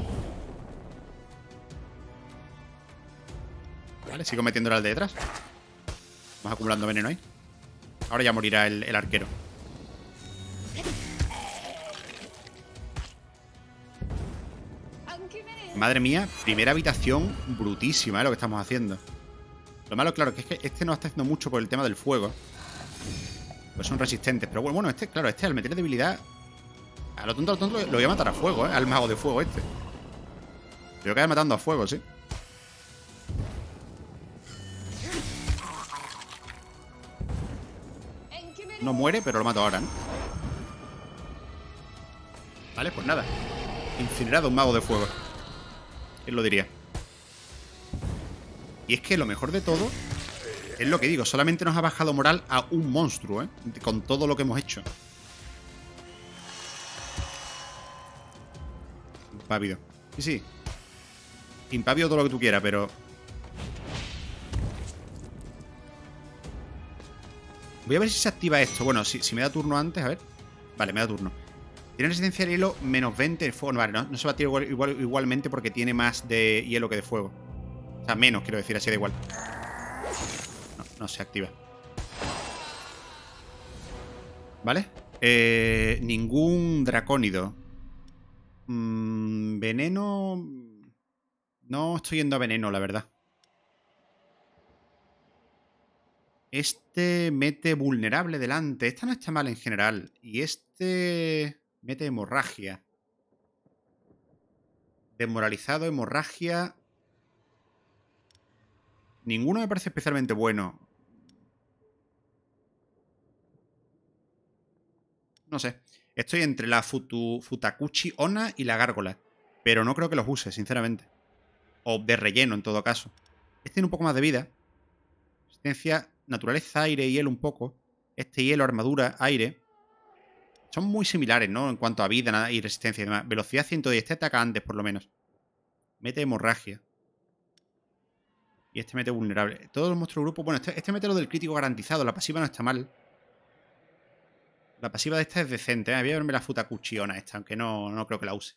Vale, sigo metiéndole al de detrás. Vamos acumulando veneno ahí. Ahora ya morirá el, el arquero. Madre mía, primera habitación brutísima, ¿eh? Lo que estamos haciendo. Lo malo, claro, que es que este no está haciendo mucho por el tema del fuego. Pues son resistentes. Pero bueno, bueno, este, claro, este al meter debilidad... A lo tonto, a lo tonto lo voy a matar a fuego, ¿eh? Al mago de fuego este. Lo voy a quedar matando a fuego, sí. No muere, pero lo mato ahora, ¿no? Vale, pues nada. Incinerado un mago de fuego. ¿Quién lo diría? Y es que lo mejor de todo es lo que digo, solamente nos ha bajado moral a un monstruo, ¿eh? Con todo lo que hemos hecho. Impávido. Sí, sí. Impávido todo lo que tú quieras, pero... Voy a ver si se activa esto. Bueno, si, si me da turno antes, a ver. Vale, me da turno. Tiene resistencia al hielo menos veinte de fuego. Vale, no, no se va a tirar igual, igual, igualmente porque tiene más de hielo que de fuego. O sea, menos, quiero decir, así da igual. No, no se activa. ¿Vale? Eh, ningún dracónido. Mm, veneno... No estoy yendo a veneno, la verdad. Este mete vulnerable delante. Esta no está mal en general. Y este... Mete hemorragia. Desmoralizado, hemorragia. Ninguno me parece especialmente bueno. No sé. Estoy entre la Futu, Futakuchi Onna y la Gárgola. Pero no creo que los use, sinceramente. O de relleno, en todo caso. Este tiene un poco más de vida. Resistencia, naturaleza, aire, hielo un poco. Este hielo, armadura, aire. Son muy similares, ¿no? En cuanto a vida y resistencia y demás. Velocidad ciento diez. Este ataca antes, por lo menos. Mete hemorragia. Y este mete vulnerable. Todos los monstruos grupos... Bueno, este, este mete lo del crítico garantizado. La pasiva no está mal. La pasiva de esta es decente, ¿eh? Voy a verme la Futakuchi Onna esta, aunque no, no creo que la use.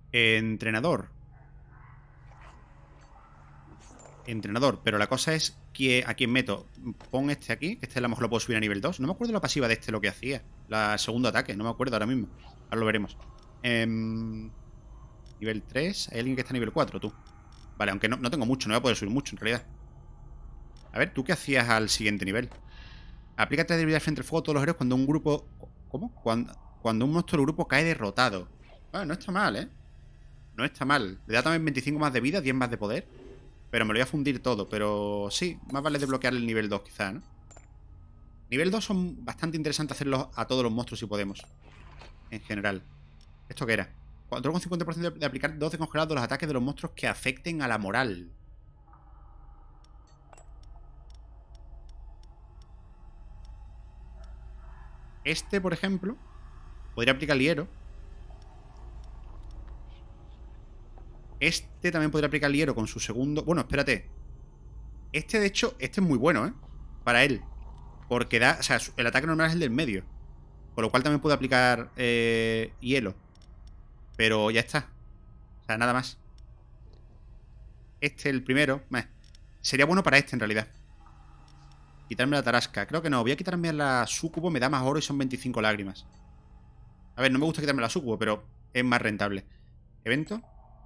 Entrenador. Entrenador. Pero la cosa es quién, a quién meto. Pon este aquí, que este a lo mejor lo puedo subir a nivel dos. No me acuerdo la pasiva de este lo que hacía. La segundo ataque, no me acuerdo ahora mismo. Ahora lo veremos. Eh, nivel tres. Hay alguien que está a nivel cuatro, tú. Vale, aunque no, no tengo mucho, no voy a poder subir mucho en realidad. A ver, ¿tú qué hacías al siguiente nivel? Aplícate debilidad frente al fuego a todos los héroes cuando un grupo... ¿Cómo? Cuando, cuando un monstruo del grupo cae derrotado. Bueno, no está mal, ¿eh? No está mal. Le da también veinticinco más de vida, diez más de poder. Pero me lo voy a fundir todo. Pero sí, más vale desbloquear el nivel dos quizá, ¿no? Nivel dos son bastante interesantes hacerlos a todos los monstruos si podemos. En general. ¿Esto qué era? cuatro coma cincuenta por ciento de aplicar doce congelados de los ataques de los monstruos que afecten a la moral. Este, por ejemplo, podría aplicar el hiero. Este también podría aplicar el hiero con su segundo... Bueno, espérate. Este, de hecho, este es muy bueno, ¿eh? Para él. Porque da... O sea, el ataque normal es el del medio. Con lo cual también puede aplicar eh, hielo. Pero ya está. O sea, nada más. Este, el primero. Meh. Sería bueno para este, en realidad. Quitarme la tarasca. Creo que no. Voy a quitarme la sucubo. Me da más oro y son veinticinco lágrimas. A ver, no me gusta quitarme la sucubo, pero es más rentable. Evento.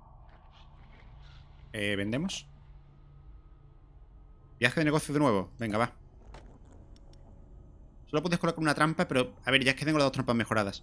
Eh, vendemos. Viaje de negocio de nuevo. Venga, va. Solo puedes colocar una trampa, pero... A ver, ya es que tengo las dos trampas mejoradas.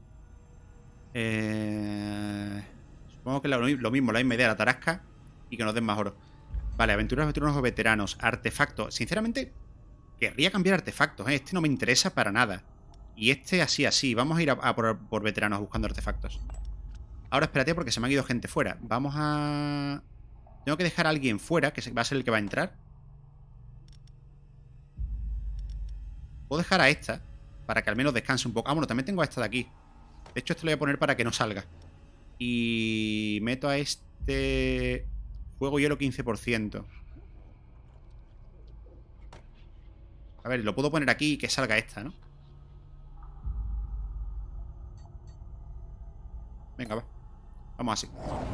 Eh... Supongo que lo, lo mismo, la misma idea, la tarasca y que nos den más oro. Vale, aventureros, veteranos o veteranos. Artefactos. Sinceramente, querría cambiar artefactos, ¿eh? Este no me interesa para nada. Y este así, así. Vamos a ir a, a por, por veteranos buscando artefactos. Ahora espérate porque se me ha ido gente fuera. Vamos a... Tengo que dejar a alguien fuera, que va a ser el que va a entrar. Puedo dejar a esta, para que al menos descanse un poco. Ah, bueno, también tengo a esta de aquí. De hecho, este lo voy a poner para que no salga. Y meto a este... Fuego hielo quince por ciento. A ver, lo puedo poner aquí y que salga esta, ¿no? Venga, va. Vamos así.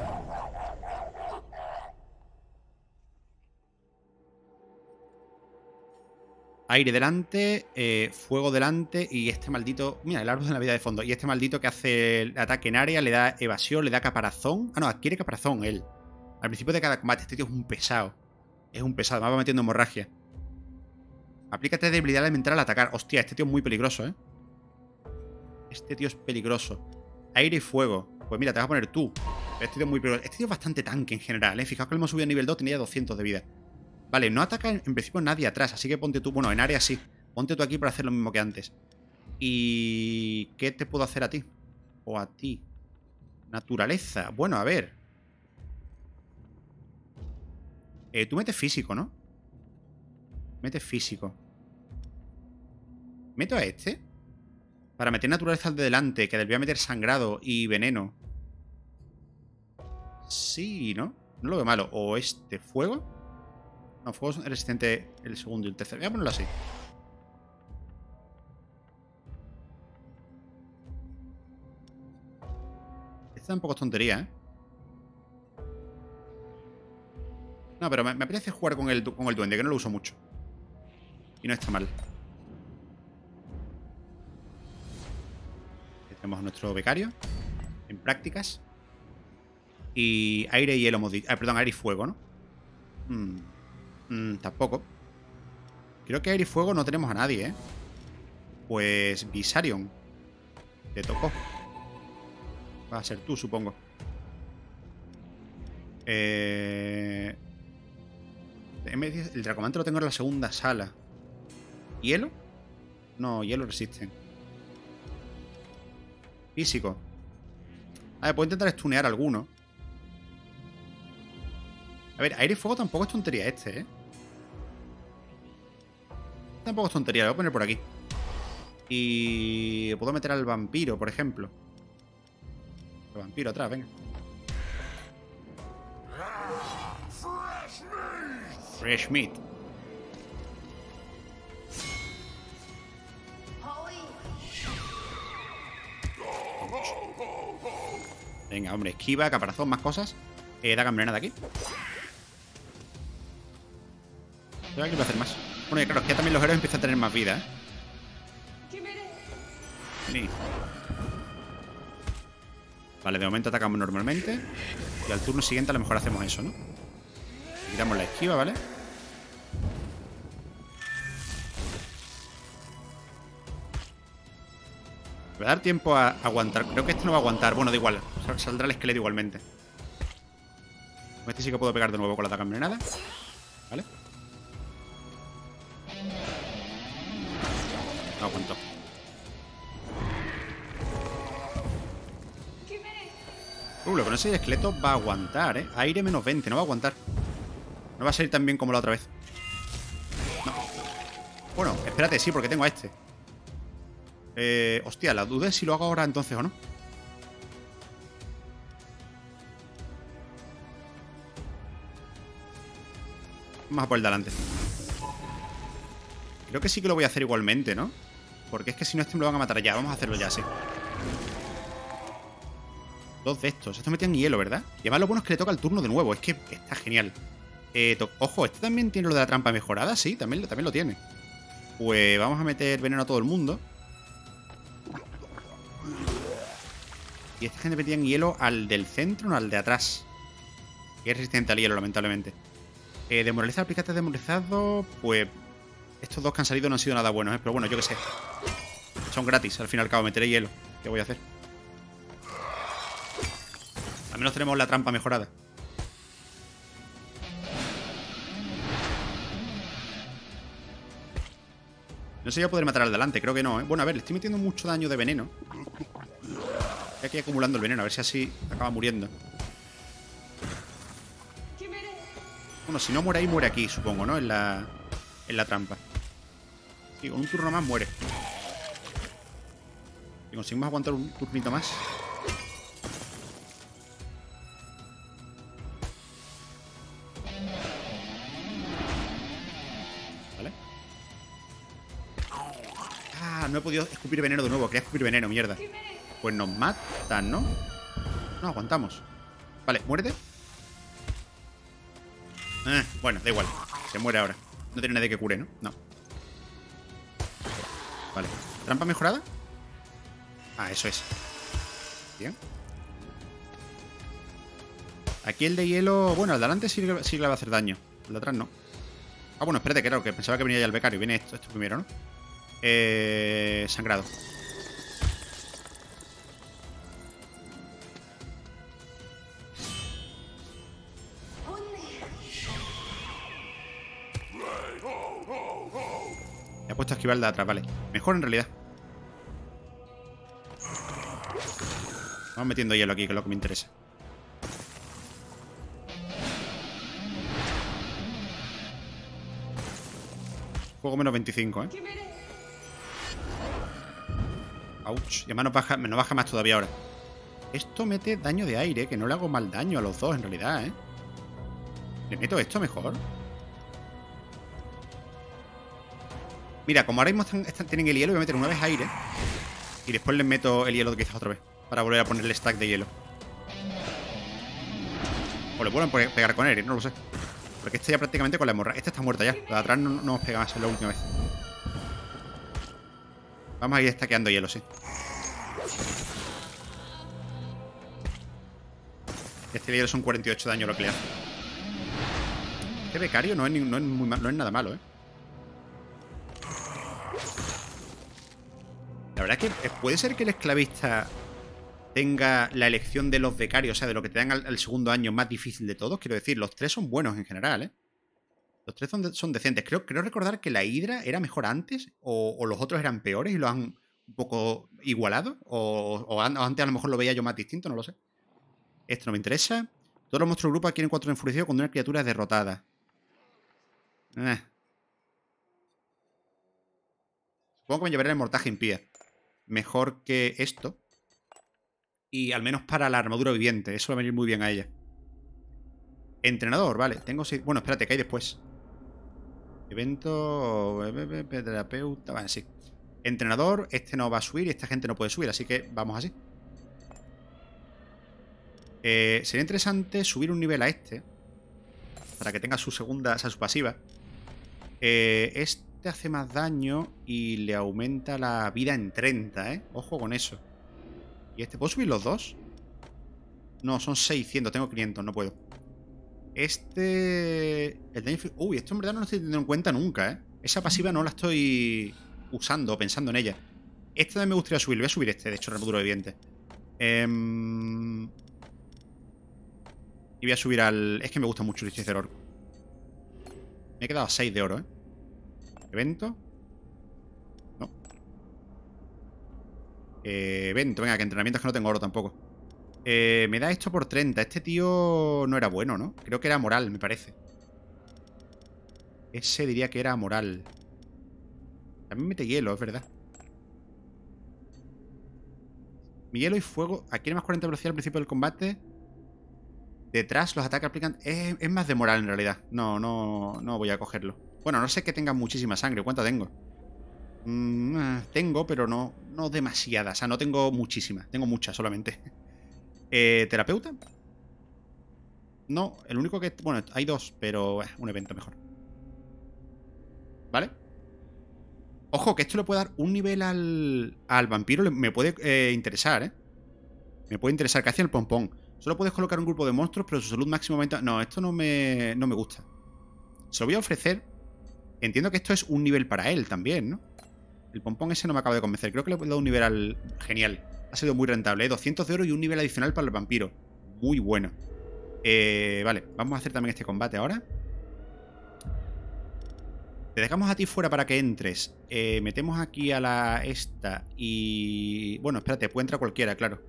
Aire delante, eh, fuego delante y este maldito... Mira, el árbol de la vida de fondo. Y este maldito que hace el ataque en área, le da evasión, le da caparazón. Ah, no, adquiere caparazón él. Al principio de cada combate, este tío es un pesado. Es un pesado, me va metiendo hemorragia. Aplícate debilidad elemental al atacar. Hostia, este tío es muy peligroso, ¿eh? Este tío es peligroso. Aire y fuego. Pues mira, te vas a poner tú. Este tío es muy peligroso. Este tío es bastante tanque en general, ¿eh? Fijaos que lo hemos subido a nivel dos, tenía doscientos de vida. Vale, no ataca en principio nadie atrás, así que ponte tú... Bueno, en área sí. Ponte tú aquí para hacer lo mismo que antes. ¿Y qué te puedo hacer a ti? O a ti. Naturaleza. Bueno, a ver. Eh, tú metes físico, ¿no? Metes físico. ¿Meto a este? Para meter naturaleza al de delante, que voy a meter sangrado y veneno. Sí, ¿no? No lo veo malo. O este, fuego. No, fuego es resistente el segundo y el tercero. Voy a ponerlo así. Este tampoco es tontería, ¿eh? No, pero me, me apetece jugar con el, con el duende, que no lo uso mucho. Y no está mal. Aquí tenemos a nuestro becario. En prácticas. Y aire y hielo hemos dicho. Ah, perdón, aire y fuego, ¿no? Hmm. Mm, tampoco. Creo que aire y fuego no tenemos a nadie, ¿eh? Pues Visarion. Te tocó. Va a ser tú, supongo. Eh... El dracomante lo tengo en la segunda sala. ¿Hielo? No, hielo resisten. Físico. A ver, puedo intentar stunear alguno. A ver, aire y fuego tampoco es tontería este, ¿eh? Tampoco es tontería, lo voy a poner por aquí. Y... puedo meter al vampiro, por ejemplo. El vampiro atrás, venga. Fresh meat. Venga, hombre, esquiva, caparazón, más cosas. Eh, da gambrenada aquí. Yo aquí voy a hacer más. Bueno, y claro, es que también los héroes empiezan a tener más vida, ¿eh? Sí. Vale, de momento atacamos normalmente. Y al turno siguiente a lo mejor hacemos eso, ¿no? Quitamos la esquiva, ¿vale? ¿Me va a dar tiempo a aguantar? Creo que este no va a aguantar. Bueno, da igual. Saldrá el esqueleto igualmente. Con este sí que puedo pegar de nuevo con la daga envenenada. ¿Vale? No aguantó. Uh, lo que no sé si el esqueleto va a aguantar, ¿eh? Aire menos veinte, no va a aguantar. No va a salir tan bien como la otra vez. No. Bueno, espérate, sí, porque tengo a este. Eh, hostia, la duda es si lo hago ahora entonces o no. Vamos a por el de adelante. Creo que sí que lo voy a hacer igualmente, ¿no? Porque es que si no, este me lo van a matar ya. Vamos a hacerlo ya, sí. Dos de estos. Estos metían hielo, ¿verdad? Y además lo bueno es que le toca el turno de nuevo. Es que está genial. Eh, Ojo, ¿este también tiene lo de la trampa mejorada? Sí, también, también lo tiene. Pues vamos a meter veneno a todo el mundo. Y esta gente metían hielo al del centro, no al de atrás. Que es resistente al hielo, lamentablemente. Eh, Demoralizar, aplicaste demoralizado. Pues estos dos que han salido no han sido nada buenos, ¿eh? Pero bueno, yo qué sé. Son gratis, al fin y al cabo, meteré hielo. ¿Qué voy a hacer? Al menos tenemos la trampa mejorada. No sé si voy a poder matar al delante, creo que no, ¿eh? Bueno, a ver, le estoy metiendo mucho daño de veneno. Estoy aquí acumulando el veneno, a ver si así acaba muriendo. Bueno, si no muere ahí, muere aquí, supongo, ¿no? En la, en la trampa. Sí, con un turno más muere. Si conseguimos aguantar un turnito más. Vale. Ah, no he podido escupir veneno de nuevo. Quería escupir veneno, mierda. Pues nos matan, ¿no? No, aguantamos. Vale, muérete. Eh, bueno, da igual. Se muere ahora. No tiene nadie que cure, ¿no? No. Vale. ¿Trampa mejorada? Ah, eso es. Bien. Aquí el de hielo... Bueno, el de adelante sí, sí le va a hacer daño. El de atrás no. Ah, bueno, espérate, que claro, que pensaba que venía ya el becario. Viene esto, esto primero, ¿no? Eh... Sangrado. Me ha puesto a esquivar el de atrás, vale. Mejor en realidad. Vamos metiendo hielo aquí, que es lo que me interesa. Juego menos veinticinco, ¿eh? Ouch. Y además nos baja, nos baja más todavía ahora. Esto mete daño de aire, que no le hago mal daño a los dos en realidad, ¿eh? ¿Le meto esto mejor? Mira, como ahora mismo están, están, tienen el hielo, voy a meter una vez aire. Y después les meto el hielo quizás otra vez. Para volver a ponerle stack de hielo. O le vuelven a pegar con él, no lo sé. Porque este ya prácticamente con la hemorragia. Esta está muerta ya. La de atrás no, no nos pega más, es la última vez. Vamos a ir stackeando hielo, sí. Este hielo son cuarenta y ocho daño lo que le hace. Este becario no es, ni, no es, muy mal, no es nada malo, ¿eh? La verdad es que puede ser que el esclavista tenga la elección de los becarios, o sea, de lo que te dan al, al segundo año más difícil de todos. Quiero decir, los tres son buenos en general, ¿eh? Los tres son, de, son decentes. Creo, creo recordar que la Hidra era mejor antes, o, o los otros eran peores y lo han un poco igualado, o, o, antes a lo mejor lo veía yo más distinto, no lo sé. Esto no me interesa. Todos los monstruos del grupo adquieren cuatro enfurecidos cuando una criatura es derrotada. Eh. Supongo que me llevaré el mortaje impía. Mejor que esto. Y al menos para la armadura viviente. Eso va a venir muy bien a ella. Entrenador, vale. Tengo seis... Bueno, espérate, que hay después. Evento... Terapeuta... Vale, sí. Entrenador, este no va a subir y esta gente no puede subir, así que vamos así. Eh, sería interesante subir un nivel a este. Para que tenga su segunda... O sea, su pasiva. Eh, este hace más daño y le aumenta la vida en treinta, ¿eh? Ojo con eso. ¿Y este? ¿Puedo subir los dos? No, son seiscientos. Tengo quinientos, no puedo. Este... El daño... Uy, esto en verdad no lo estoy teniendo en cuenta nunca, ¿eh? Esa pasiva no la estoy usando, pensando en ella. Este también me gustaría subir. Voy a subir este, de hecho, armadura de dientes. Eh... Y voy a subir al... Es que me gusta mucho el hechicero orco. Me he quedado a seis de oro, ¿eh? ¿Evento? No. Eh, evento, venga, que entrenamientos que no tengo oro tampoco. Eh, me da esto por treinta. Este tío no era bueno, ¿no? Creo que era moral, me parece. Ese diría que era moral. También mete hielo, es verdad. Mi hielo y fuego. Aquí hay más cuarenta de velocidad al principio del combate. Detrás los ataques aplican... Es, es más de moral en realidad. No, no, no voy a cogerlo. Bueno, no sé que tenga muchísima sangre. ¿Cuánta tengo? Mm, tengo, pero no, no demasiada. O sea, no tengo muchísima. Tengo mucha solamente. Eh, ¿Terapeuta? No, el único que... Bueno, hay dos, pero eh, un evento mejor. ¿Vale? Ojo, que esto le puede dar un nivel al, al vampiro. Me puede eh, interesar, ¿eh? Me puede interesar. ¿Qué hace el pompón? Solo puedes colocar un grupo de monstruos, pero su salud máxima aumenta... No, esto no me, no me gusta. Se lo voy a ofrecer. Entiendo que esto es un nivel para él también, ¿no? El pompón ese no me acaba de convencer. Creo que le he dado un nivel al... Genial. Ha sido muy rentable, ¿eh? doscientos de oro y un nivel adicional para el vampiro. Muy bueno. Eh, vale, vamos a hacer también este combate ahora. Te dejamos a ti fuera para que entres. Eh, metemos aquí a la esta y... Bueno, espérate, puede entrar cualquiera, claro.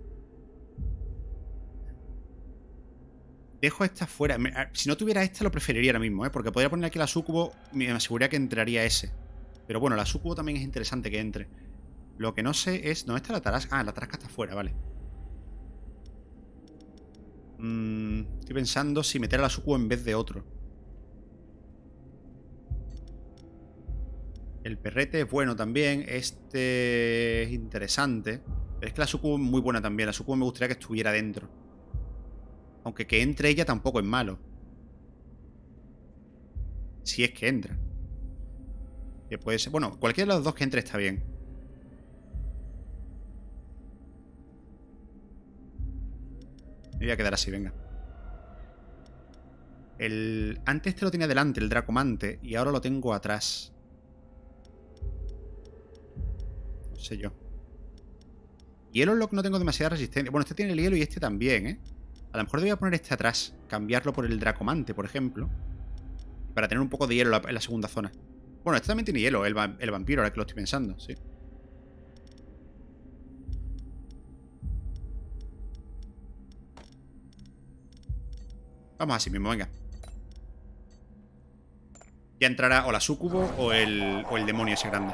Dejo esta fuera. Si no tuviera esta lo preferiría ahora mismo, ¿eh? Porque podría poner aquí la sucubo. Me aseguraría que entraría ese. Pero bueno, la sucubo también es interesante que entre. Lo que no sé es... ¿Dónde está la tarasca? Ah, la tarasca está fuera, vale. Mm, estoy pensando si meter a la sucubo en vez de otro. El perrete es bueno también. Este es interesante. Pero es que la sucubo es muy buena también. La sucubo me gustaría que estuviera dentro. Aunque que entre ella tampoco es malo. Si es que entra. Que puede ser... Bueno, cualquiera de los dos que entre está bien. Me voy a quedar así, venga. El... Antes te lo tenía delante, el Dracomante. Y ahora lo tengo atrás. No sé yo. Hielo es lo que no tengo demasiada resistencia. Bueno, este tiene el hielo y este también, ¿eh? A lo mejor debería poner este atrás. Cambiarlo por el Dracomante, por ejemplo. Para tener un poco de hielo en la segunda zona. Bueno, este también tiene hielo, el, va el vampiro, ahora que lo estoy pensando, sí. Vamos así mismo, venga. Ya entrará o la sucubo o el, o el demonio ese grande.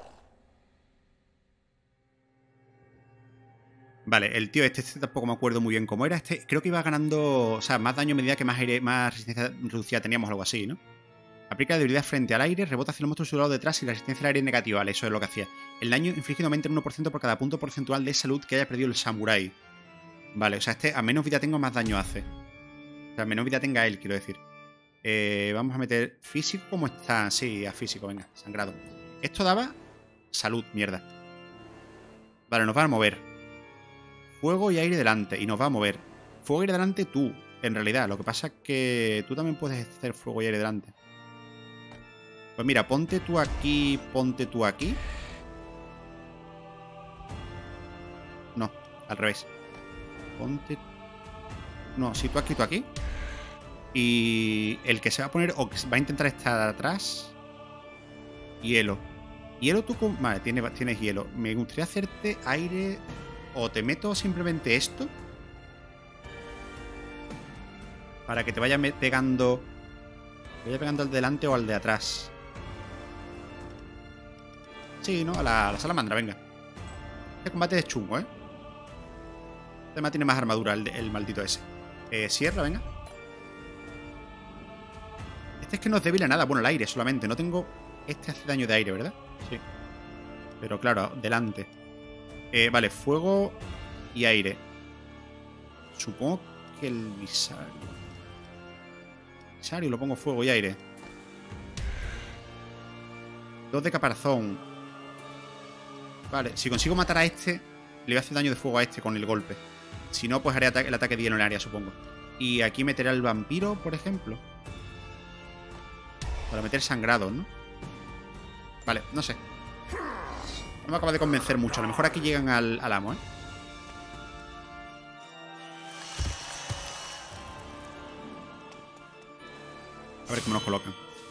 Vale, el tío este, este tampoco me acuerdo muy bien cómo era. Este creo que iba ganando, o sea, más daño a medida que más aire, más resistencia reducida teníamos, algo así, ¿no? Aplica la debilidad frente al aire, rebota hacia el monstruo a su lado detrás y la resistencia al aire es negativa. Vale, eso es lo que hacía. El daño infligido aumenta en uno por ciento por cada punto porcentual de salud que haya perdido el samurái. Vale, o sea, este a menos vida tengo, más daño hace. O sea, a menos vida tenga él, quiero decir. Eh, vamos a meter físico como está. Sí, a físico, venga, sangrado. Esto daba salud, mierda. Vale, nos va a mover. Fuego y aire delante. Y nos va a mover. Fuego y aire delante tú, en realidad. Lo que pasa es que tú también puedes hacer fuego y aire delante. Pues mira, ponte tú aquí, ponte tú aquí. No, al revés. Ponte... No, si tú aquí, tú aquí. Y el que se va a poner o que va a intentar estar atrás. Hielo. Hielo tú con... Vale, tienes, tienes hielo. Me gustaría hacerte aire... O te meto simplemente esto. Para que te vaya pegando... Te vaya pegando al delante o al de atrás. Sí, ¿no? A la, a la salamandra, venga. Este combate es chungo, ¿eh? Además tiene más armadura el, el maldito ese. Eh, sierra, venga. Este es que no es débil a nada. Bueno, el aire solamente. No tengo... Este hace daño de aire, ¿verdad? Sí. Pero claro, delante. Eh, vale, fuego y aire. Supongo que el visario. Visario lo pongo fuego y aire. Dos de caparazón. Vale, si consigo matar a este, le voy a hacer daño de fuego a este con el golpe. Si no, pues haré ata el ataque de hielo en el área, supongo. Y aquí meteré al vampiro, por ejemplo. Para meter sangrado, ¿no? Vale, no sé. No me acaba de convencer mucho. A lo mejor aquí llegan al, al amo, ¿eh? A ver cómo nos colocan.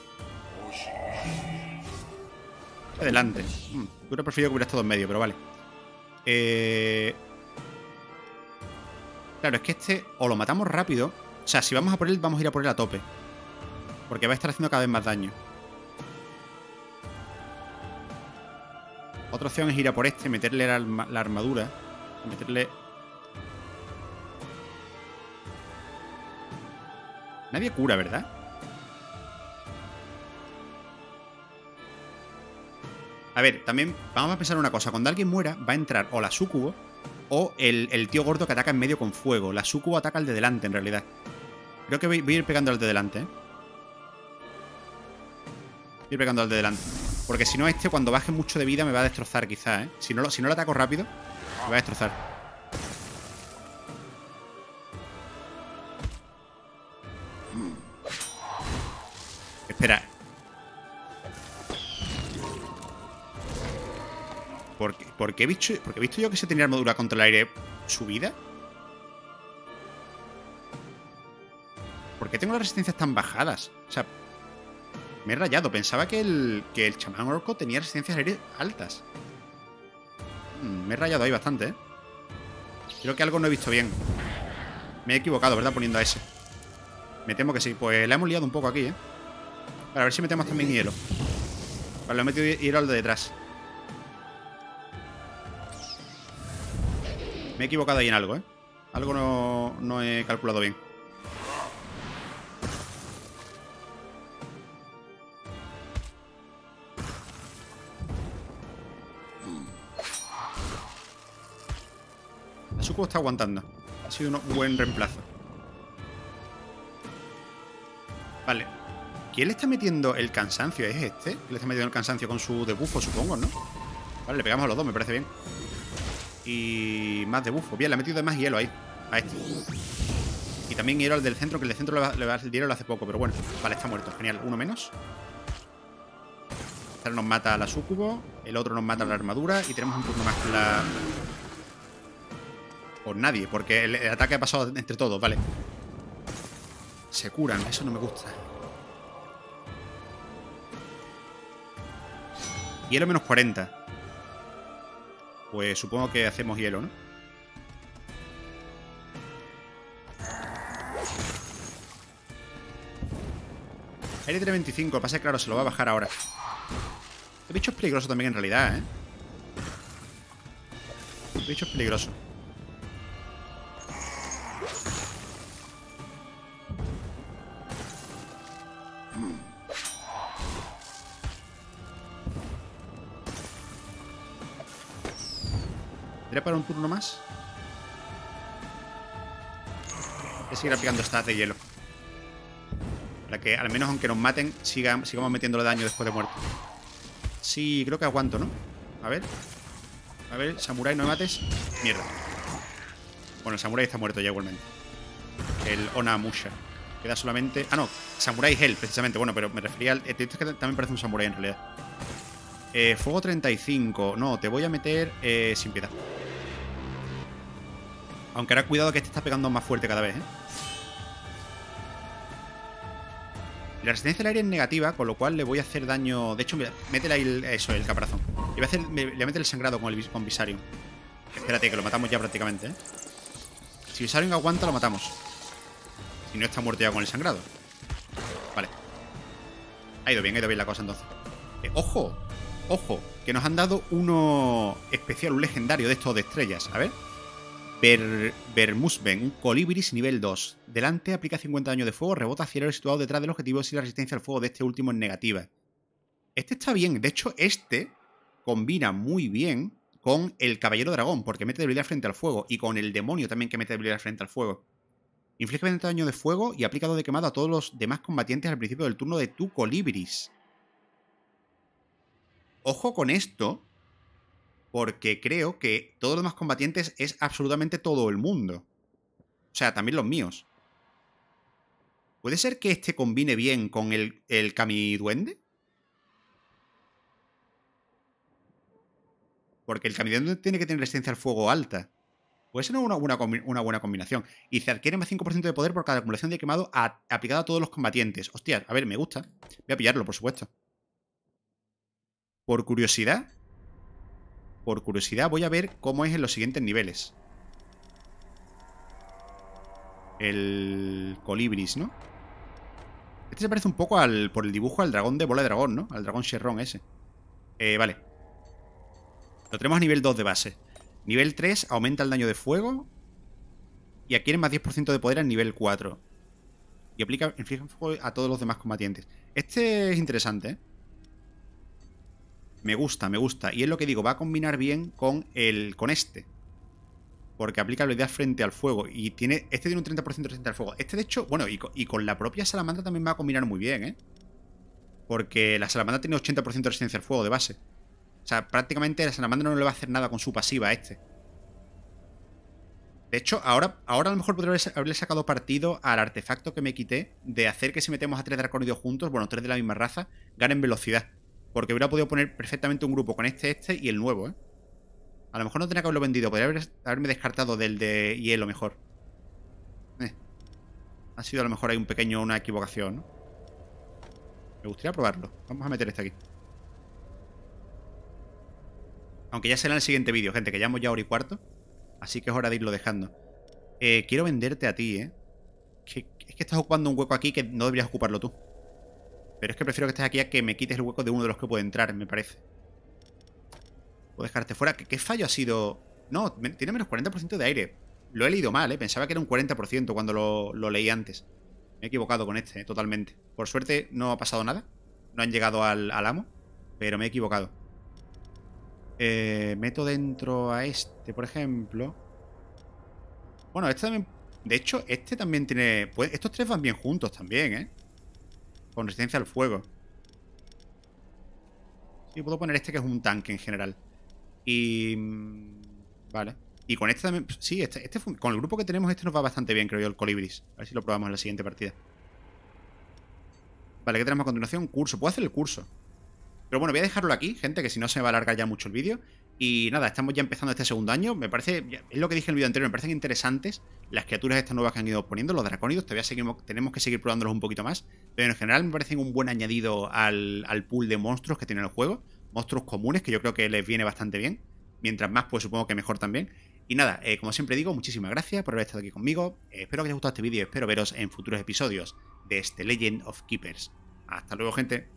Adelante. Hmm, hubiera preferido que hubiera estado en medio, pero vale. Eh... Claro, es que este o lo matamos rápido. O sea, si vamos a por él, vamos a ir a por él a tope. Porque va a estar haciendo cada vez más daño. Otra opción es ir a por este, meterle la, la armadura. Meterle... Nadie cura, ¿verdad? A ver, también vamos a pensar una cosa. Cuando alguien muera, va a entrar o la súcubo o el, el tío gordo que ataca en medio con fuego. La súcubo ataca al de delante, en realidad. Creo que voy, voy a ir pegando al de delante, ¿eh? Voy a ir pegando al de delante. Porque si no, este cuando baje mucho de vida me va a destrozar, quizás, ¿eh? Si no, lo, si no lo ataco rápido, me va a destrozar. Espera. ¿Por qué, por qué he visto, porque he visto yo que se tenía armadura contra el aire subida? ¿Por qué tengo las resistencias tan bajadas? O sea, me he rayado. Pensaba que el, que el chamán orco tenía resistencias al aire altas. Hmm, me he rayado ahí bastante, ¿eh? Creo que algo no he visto bien. Me he equivocado, ¿verdad? Poniendo a ese. Me temo que sí. Pues la hemos liado un poco aquí, ¿eh? Para ver si metemos también hielo. Vale, le he metido hielo al de detrás. Me he equivocado ahí en algo, ¿eh? Algo no, no he calculado bien. La Sucubo está aguantando. Ha sido un buen reemplazo. Vale. ¿Quién le está metiendo el cansancio? ¿Es este? ¿Quién le está metiendo el cansancio con su debuffo, supongo, no? Vale, le pegamos a los dos, me parece bien. Y más debuffo. Bien, le ha metido más hielo ahí. A este. Y también hielo al del centro, que el del centro le va, le va el hielo hace poco, pero bueno. Vale, está muerto. Genial. Uno menos. Este nos mata a la Sucubo. El otro nos mata a la armadura. Y tenemos un turno más con la... Por nadie, porque el, el ataque ha pasado entre todos, vale. Se curan, eso no me gusta. Hielo menos cuarenta. Pues supongo que hacemos hielo, ¿no? Aire tiene veinticinco, pasa que claro, se lo va a bajar ahora. Este bicho es peligroso también en realidad, ¿eh? Este bicho es peligroso. ¿Iré para un turno más? Voy a seguir aplicando stats de hielo. Para que al menos aunque nos maten, siga, sigamos metiéndole daño después de muerto. Sí, creo que aguanto, ¿no? A ver. A ver, Samurai, no me mates. Mierda. Bueno, el Samurai está muerto ya igualmente. El Onamusha. Queda solamente... Ah, no. Samurai Hell, precisamente. Bueno, pero me refería al... Esto es que también parece un Samurai en realidad. Eh, fuego treinta y cinco. No, te voy a meter eh, sin piedad. Aunque ahora cuidado que este está pegando más fuerte cada vez, ¿eh? La resistencia al aire es negativa, con lo cual le voy a hacer daño... De hecho, mira, métele ahí el, eso, el caparazón. Le voy a, hacer, le voy a meter el sangrado con, el, con Visarion. Espérate, que lo matamos ya prácticamente, ¿eh? Si Visarion aguanta, lo matamos. Si no está muerto ya con el sangrado. Vale. Ha ido bien, ha ido bien la cosa entonces. Eh, ¡Ojo! ¡Ojo! Que nos han dado uno especial, un legendario de estos de estrellas. A ver. Ver, Vermusben, un colibris nivel dos. Delante aplica cincuenta daño de fuego, rebota hacia el héroe situado detrás del objetivo si la resistencia al fuego de este último es negativa. Este está bien. De hecho, este combina muy bien con el caballero dragón, porque mete debilidad frente al fuego. Y con el demonio también, que mete debilidad frente al fuego. Inflige veinte daño de fuego y aplica dos de quemado a todos los demás combatientes al principio del turno de tu colibris. Ojo con esto, porque creo que todos los demás combatientes es absolutamente todo el mundo. O sea, también los míos. ¿Puede ser que este combine bien con el, el Kami-Duende? Porque el Kami-Duende tiene que tener resistencia al fuego alta. Puede ser una buena, una buena combinación. Y se adquiere más cinco por ciento de poder por cada acumulación de quemado a, aplicado a todos los combatientes. Hostia, a ver, me gusta. Voy a pillarlo, por supuesto. Por curiosidad... Por curiosidad voy a ver cómo es en los siguientes niveles. El Colibris, ¿no? Este se parece un poco al, por el dibujo al dragón de bola de dragón, ¿no? Al dragón Shenron ese. Eh, vale. Lo tenemos a nivel dos de base. Nivel tres aumenta el daño de fuego. Y adquiere más diez por ciento de poder al nivel cuatro. Y aplica inflige fuego a todos los demás combatientes. Este es interesante, ¿eh? Me gusta, me gusta. Y es lo que digo, va a combinar bien con el con este. Porque aplica habilidad frente al fuego. Y tiene este tiene un treinta por ciento frente al fuego. Este, de hecho, bueno, y con, y con la propia salamandra también va a combinar muy bien, ¿eh? Porque la salamandra tiene ochenta por ciento de resistencia al fuego de base. O sea, prácticamente la salamandra no le va a hacer nada con su pasiva a este. De hecho, ahora, ahora a lo mejor podría haberle sacado partido al artefacto que me quité de hacer que si metemos a tres dracónidos juntos, bueno, tres de la misma raza, ganen velocidad. Porque hubiera podido poner perfectamente un grupo con este, este y el nuevo, ¿eh? A lo mejor no tenía que haberlo vendido. Podría haber, haberme descartado del de hielo mejor. Eh. Ha sido a lo mejor ahí un pequeño, una equivocación, ¿no? Me gustaría probarlo. Vamos a meter este aquí. Aunque ya será en el siguiente vídeo, gente, que llevamos ya hora y cuarto. Así que es hora de irlo dejando. Eh, quiero venderte a ti, ¿eh? Que, es que estás ocupando un hueco aquí que no deberías ocuparlo tú. Pero es que prefiero que estés aquí a que me quites el hueco de uno de los que puede entrar, me parece. Puedo dejarte fuera. ¿Qué, qué fallo ha sido? No, tiene menos cuarenta por ciento de aire. Lo he leído mal, ¿eh? Pensaba que era un cuarenta por ciento cuando lo, lo leí antes. Me he equivocado con este, ¿eh? Totalmente. Por suerte no ha pasado nada. No han llegado al, al amo. Pero me he equivocado. Eh, meto dentro a este, por ejemplo. Bueno, este también... De hecho, este también tiene... Pues estos tres van bien juntos también, ¿eh? Con resistencia al fuego. Sí, puedo poner este que es un tanque en general. Y... Vale. Y con este también... Sí, este, este con el grupo que tenemos este nos va bastante bien, creo yo, el Colibris. A ver si lo probamos en la siguiente partida. Vale, ¿qué tenemos a continuación? Curso. Puedo hacer el curso. Pero bueno, voy a dejarlo aquí, gente, que si no se me va a alargar ya mucho el vídeo. Y nada, estamos ya empezando este segundo año. Me parece, es lo que dije en el vídeo anterior, me parecen interesantes las criaturas estas nuevas que han ido poniendo, los dracónidos. Todavía seguimos, tenemos que seguir probándolos un poquito más. Pero en general me parecen un buen añadido al, al pool de monstruos que tiene el juego. Monstruos comunes, que yo creo que les viene bastante bien. Mientras más, pues supongo que mejor también. Y nada, eh, como siempre digo, muchísimas gracias por haber estado aquí conmigo. Eh, espero que os haya gustado este vídeo y espero veros en futuros episodios de este Legend of Keepers. Hasta luego, gente.